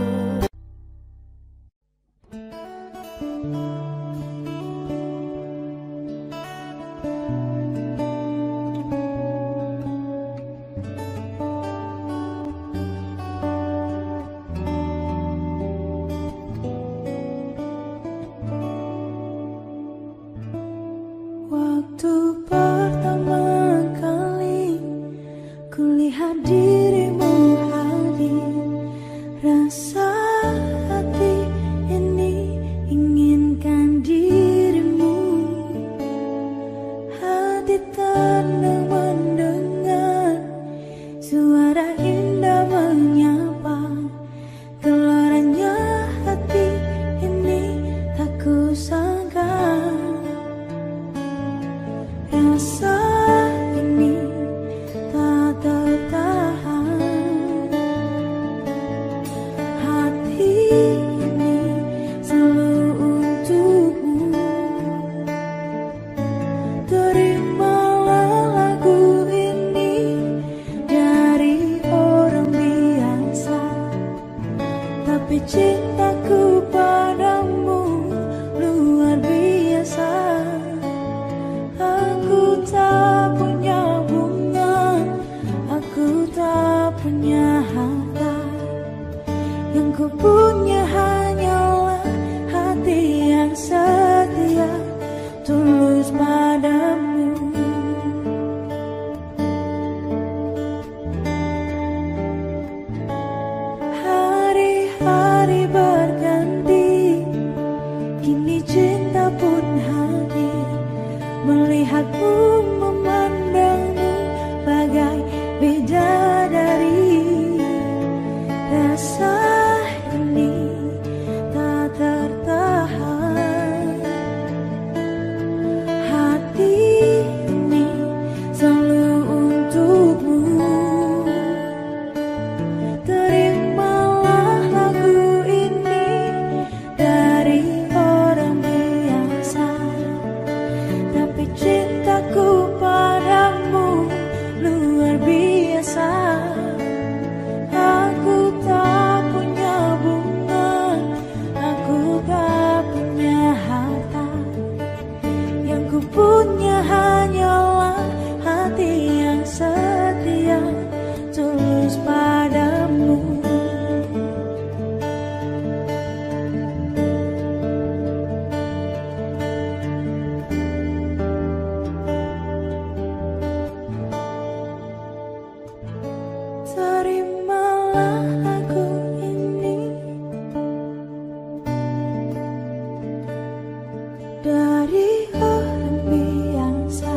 Waktu pertama kali kulihat dirimu hadir, rasa hati ini inginkan dirimu. Hati tenang mendengar suara indah menyapa. Gelarannya hati ini tak kusangka. Rasa ini tak tertahan. Hati ini selalu untukmu. Terimalah lagu ini dari orang biasa, tapi cintaku padamu luar cinta pun hadir, melihatmu, memandangmu bagai bidadari. Rasa ini tak tertahan, hati ini selalu untukmu. Terimalah lagu ini dari orang biasa, tapi cintaku padamu luar biasa. Aku tak punya bunga, aku tak punya harta, yang ku punya hanyalah hati yang setia, tulus padamu. Terimalah lagu ini dari orang biasa.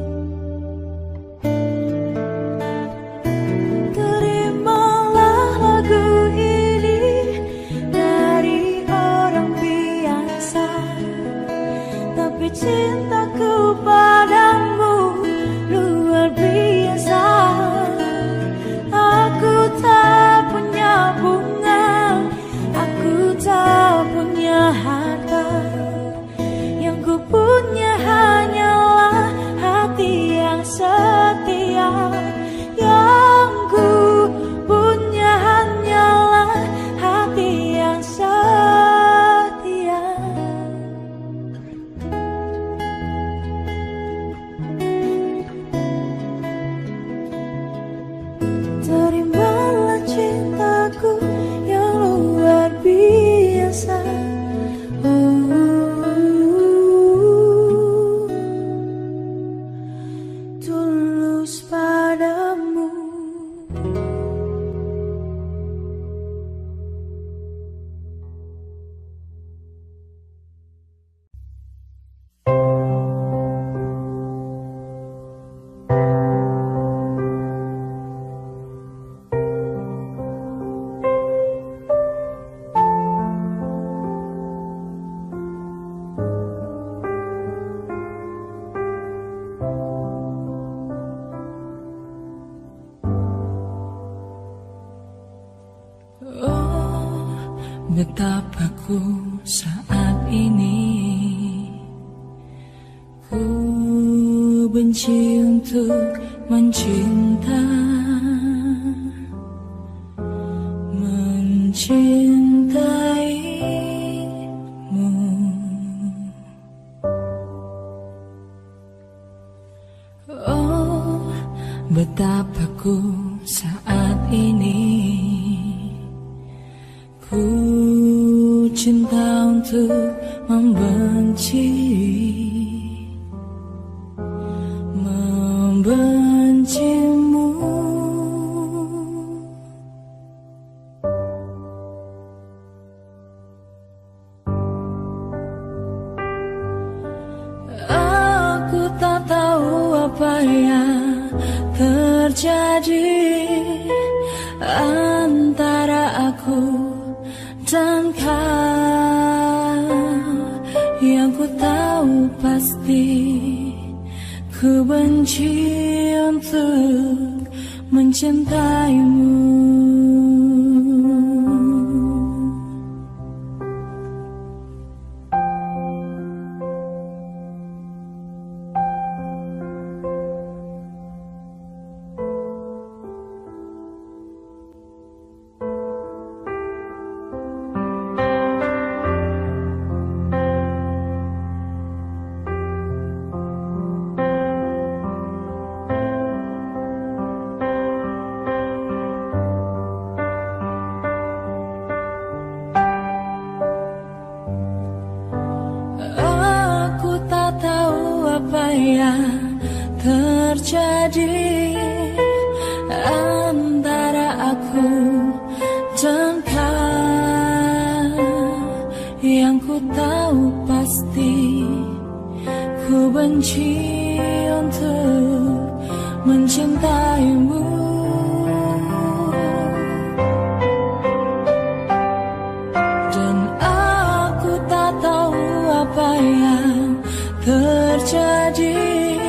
Terimalah lagu ini dari orang biasa, tapi cintaku padamu luar biasa. Aku tak punya bunga, aku tak punya harta, yang ku punya hanyalah hati yang setia. Yang ku punya hanyalah hati yang setia. Terimalah cintaku yang luar biasa. Uh, tulus padamu. Oh, betapa ku saat ini ku benci untuk mencinta, mencintaimu. Oh, betapa ku saat ini ku cinta untuk membenci, membencimu. Aku tak tahu apa yang terjadi antara aku dan kau. Yang ku tahu pasti ku benci untuk mencintaimu. terjadi antara aku dan kau. Yang ku tahu pasti Ku benci untuk mencintaimu. Dan aku tak tahu apa yang terjadi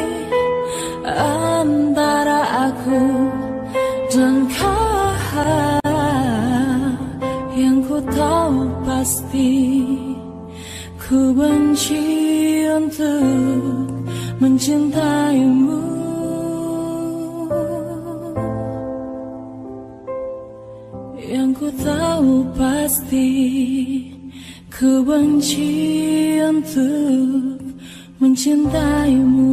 antara aku dan kau. Yang ku tahu pasti, ku benci untuk mencintaimu. Yang ku tahu pasti, ku benci untuk mencintaimu.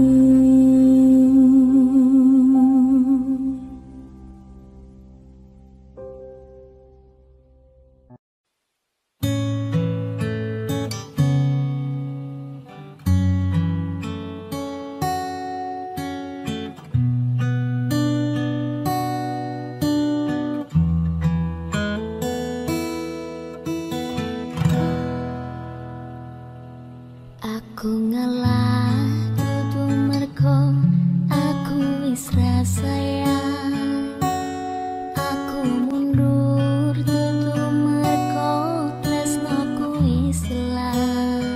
Aku ngalah dudu merko aku wis sayang. Aku mundur dudu merko tresnoku wis ilang.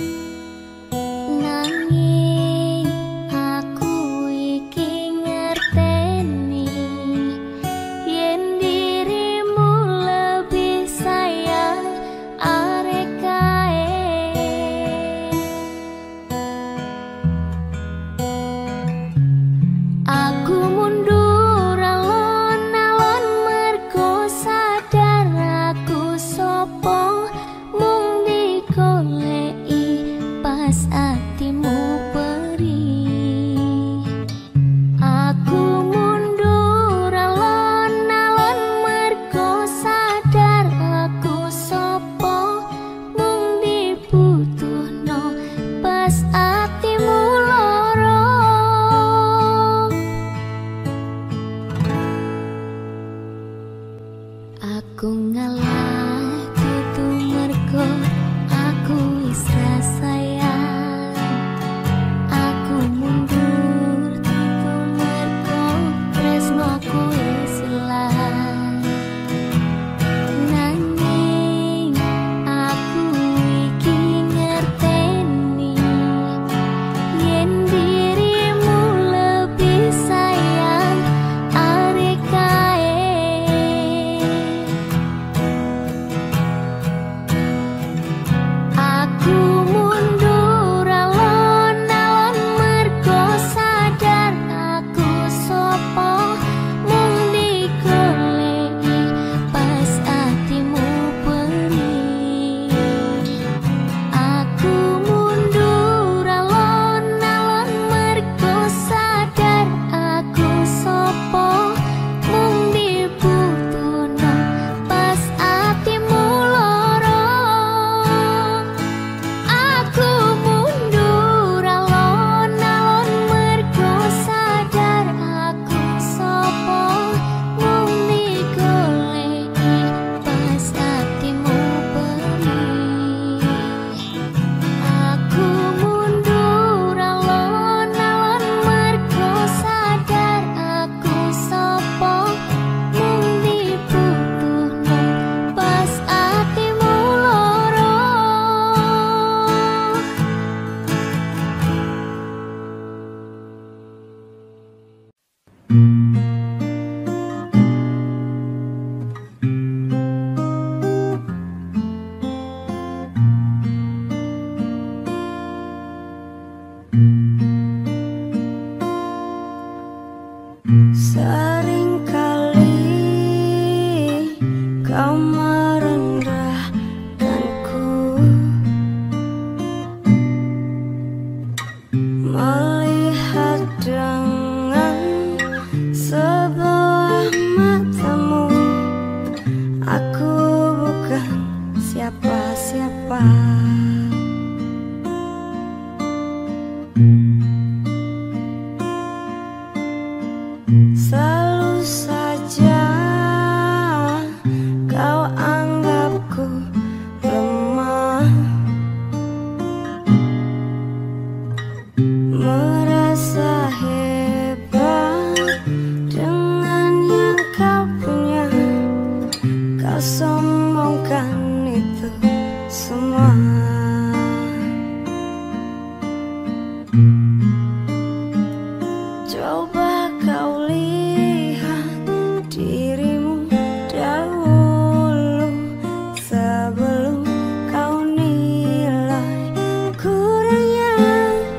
Nanging aku iki ngerteni yen dirimu lebih sayang arek kae. Aku mundur alon-alon mergo sadar aku sopo mung digoleki pas atimu perih. Aku mundur alon-alon mergo sadar aku sopo mung dibutuhno pas atimu loro. Aku ngalah dudu mergo aku wis sayang.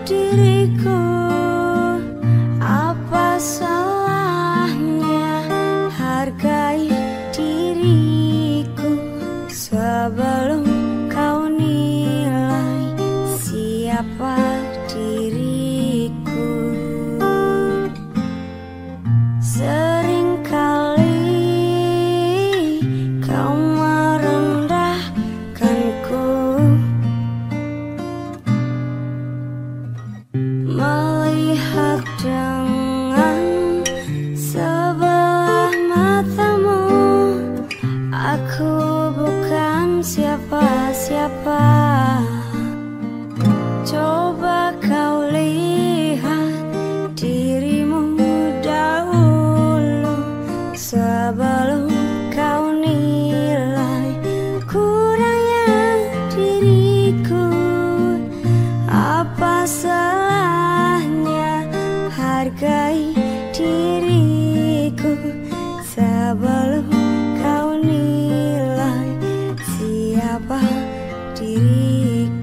diriku, apa salahnya hargai diriku sebelum kau nilai siapa diriku. Seringkali kau merendahkanku, melihat dengan sebelah matamu. Aku bukan siapa-siapa. Coba kau lihat dirimu dahulu sebelum kau nilai kurangnya diriku. Apa salahnya hargai diriku sebelum kau nilai siapa diriku.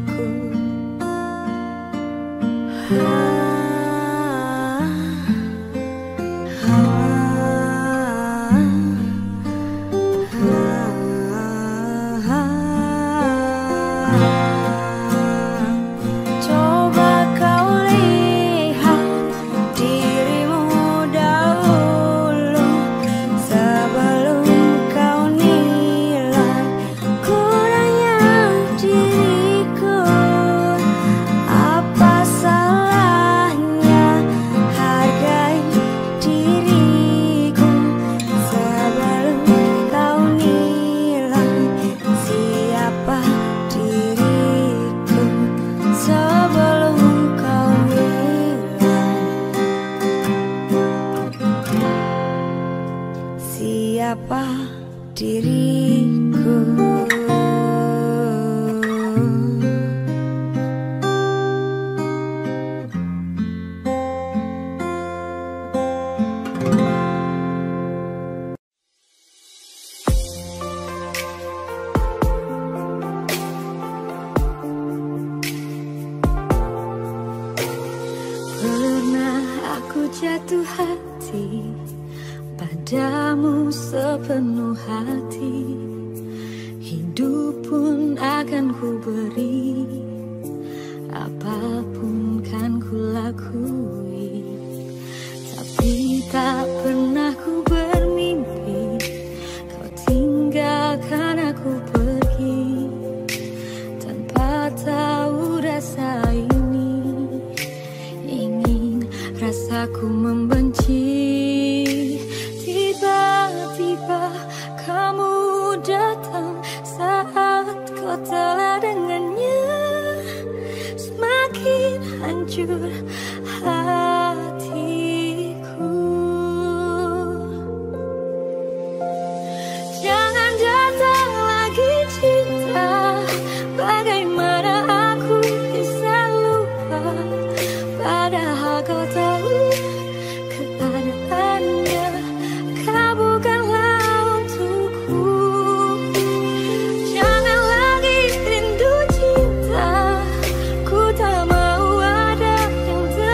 Coba kau lihat dirimu dahulu sebelum kau nilai kurangnya diriku. Apa salahnya hargai diriku sebelum kau nilai siapa diriku. Sebelum kau nilai siapa diriku. Pernah aku jatuh hati padamu sepenuh hati. Hidup pun akan ku beri, apapun kan ku lakui. Tapi tak pernah ku bermimpi kau tinggalkan aku pergi tanpa tahu rasa ini. Ingin rasaku membenci, tiba-tiba kamu datang saat kau telah dengannya. Semakin hancur hatiku. Jangan datang lagi cinta, bagaimana aku bisa lupa, padahal kau tahu keadaannya. Kau bukanlah untukku. Jangan lagi rindu cinta, ku tak mau ada yang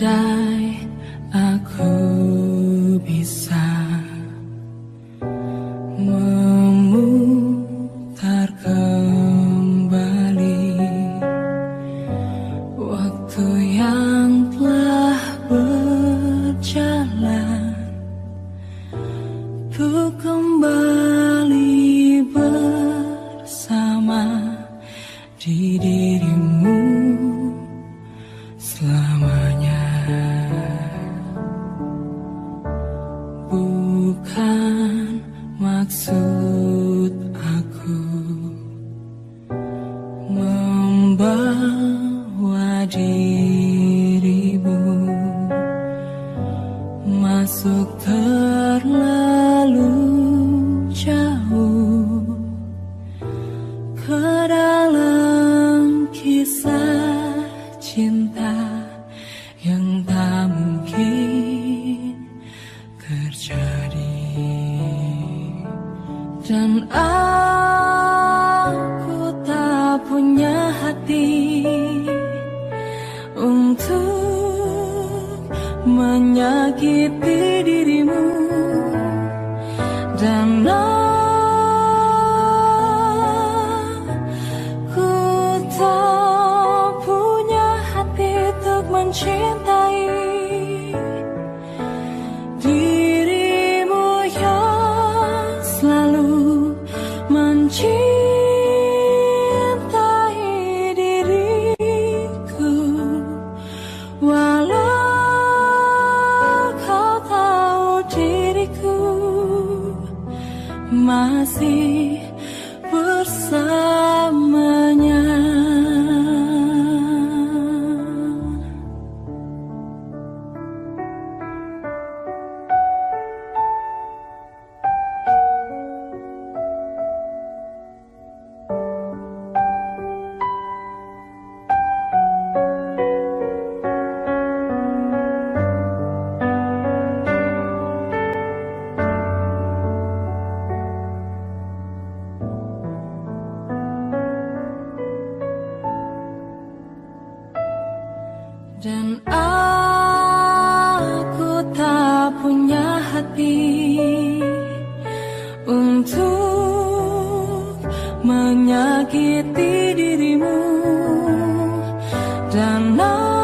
Andai aku bisa memutar kembali waktu yang telah berjalan, ku kembali bersama di dirimu selamanya. Bukan maksud aku membawa dirimu masuk terlalu jauh ke dalam kisah cinta yang tak mungkin terjadi. Dan aku tak punya hati untuk menyakiti dirimu, dan aku tak punya hati untuk mencintai dirimu yang selalu mencintai diriku. Walau kau tahu diriku masih bersamanya. Dan aku tak punya hati untuk menyakiti dirimu, dan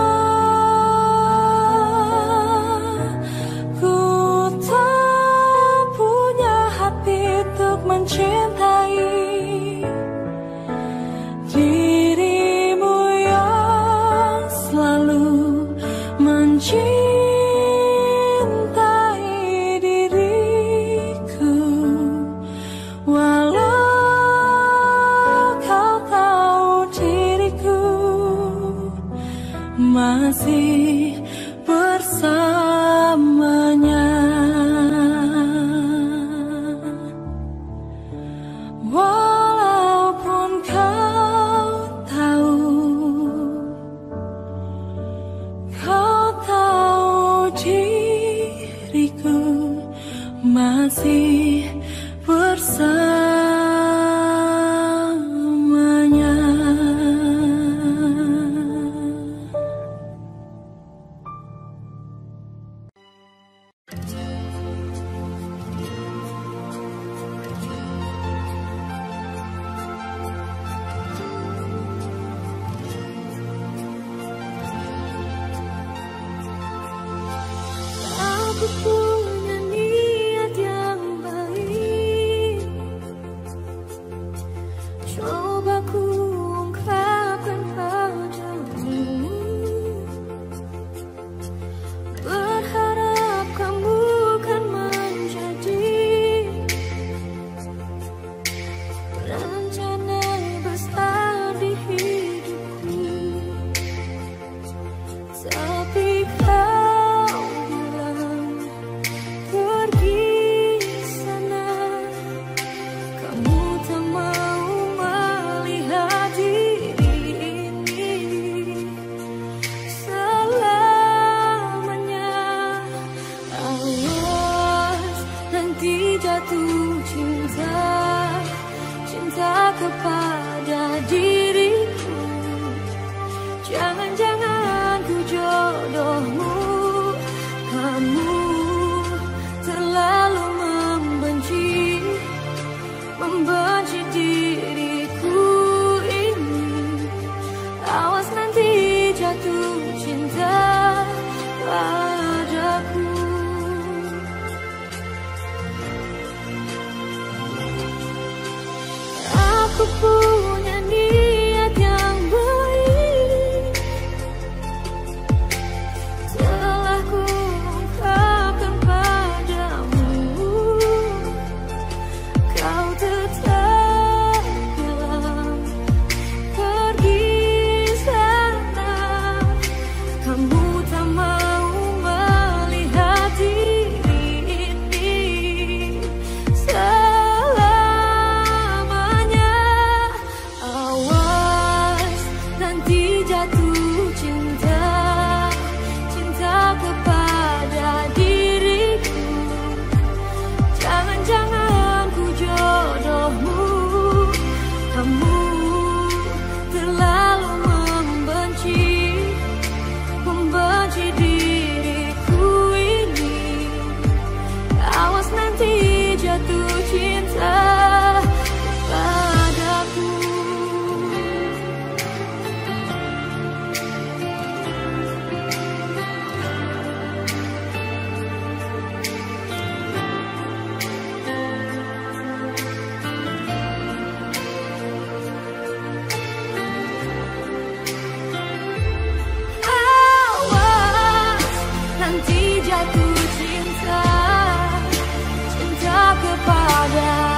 aku tak punya hati untuk mencintai dirimu yang selalu mencintai diriku. Walau kau tahu diriku masih bersamanya. Walaupun kau tahu, kau tahu diriku masih bersamanya. Aku punya niat yang baik, coba ku ungkapkan padamu, berharap kamu kan menjadi rencana besar di hidupku. Tapi kau bilang pergi sana, kamu tak mau melihat diri ini selamanya. Awas nanti jatuh cinta, cinta kepada diriku. Jangan-jangan ku jauh punya niat yang baik, telah ku ungkapkan padamu, kau tetap bilang pergi sana. Kamu tak mau melihat diri ini selamanya. Awas nanti jatuh cinta, cinta kepada diriku. Jangan-jangan ku jodohmu, kamu terlalu membenci, membenci diriku ini. Awas nanti jatuh cinta padaku. Awas nanti jatuh cinta, cinta kepada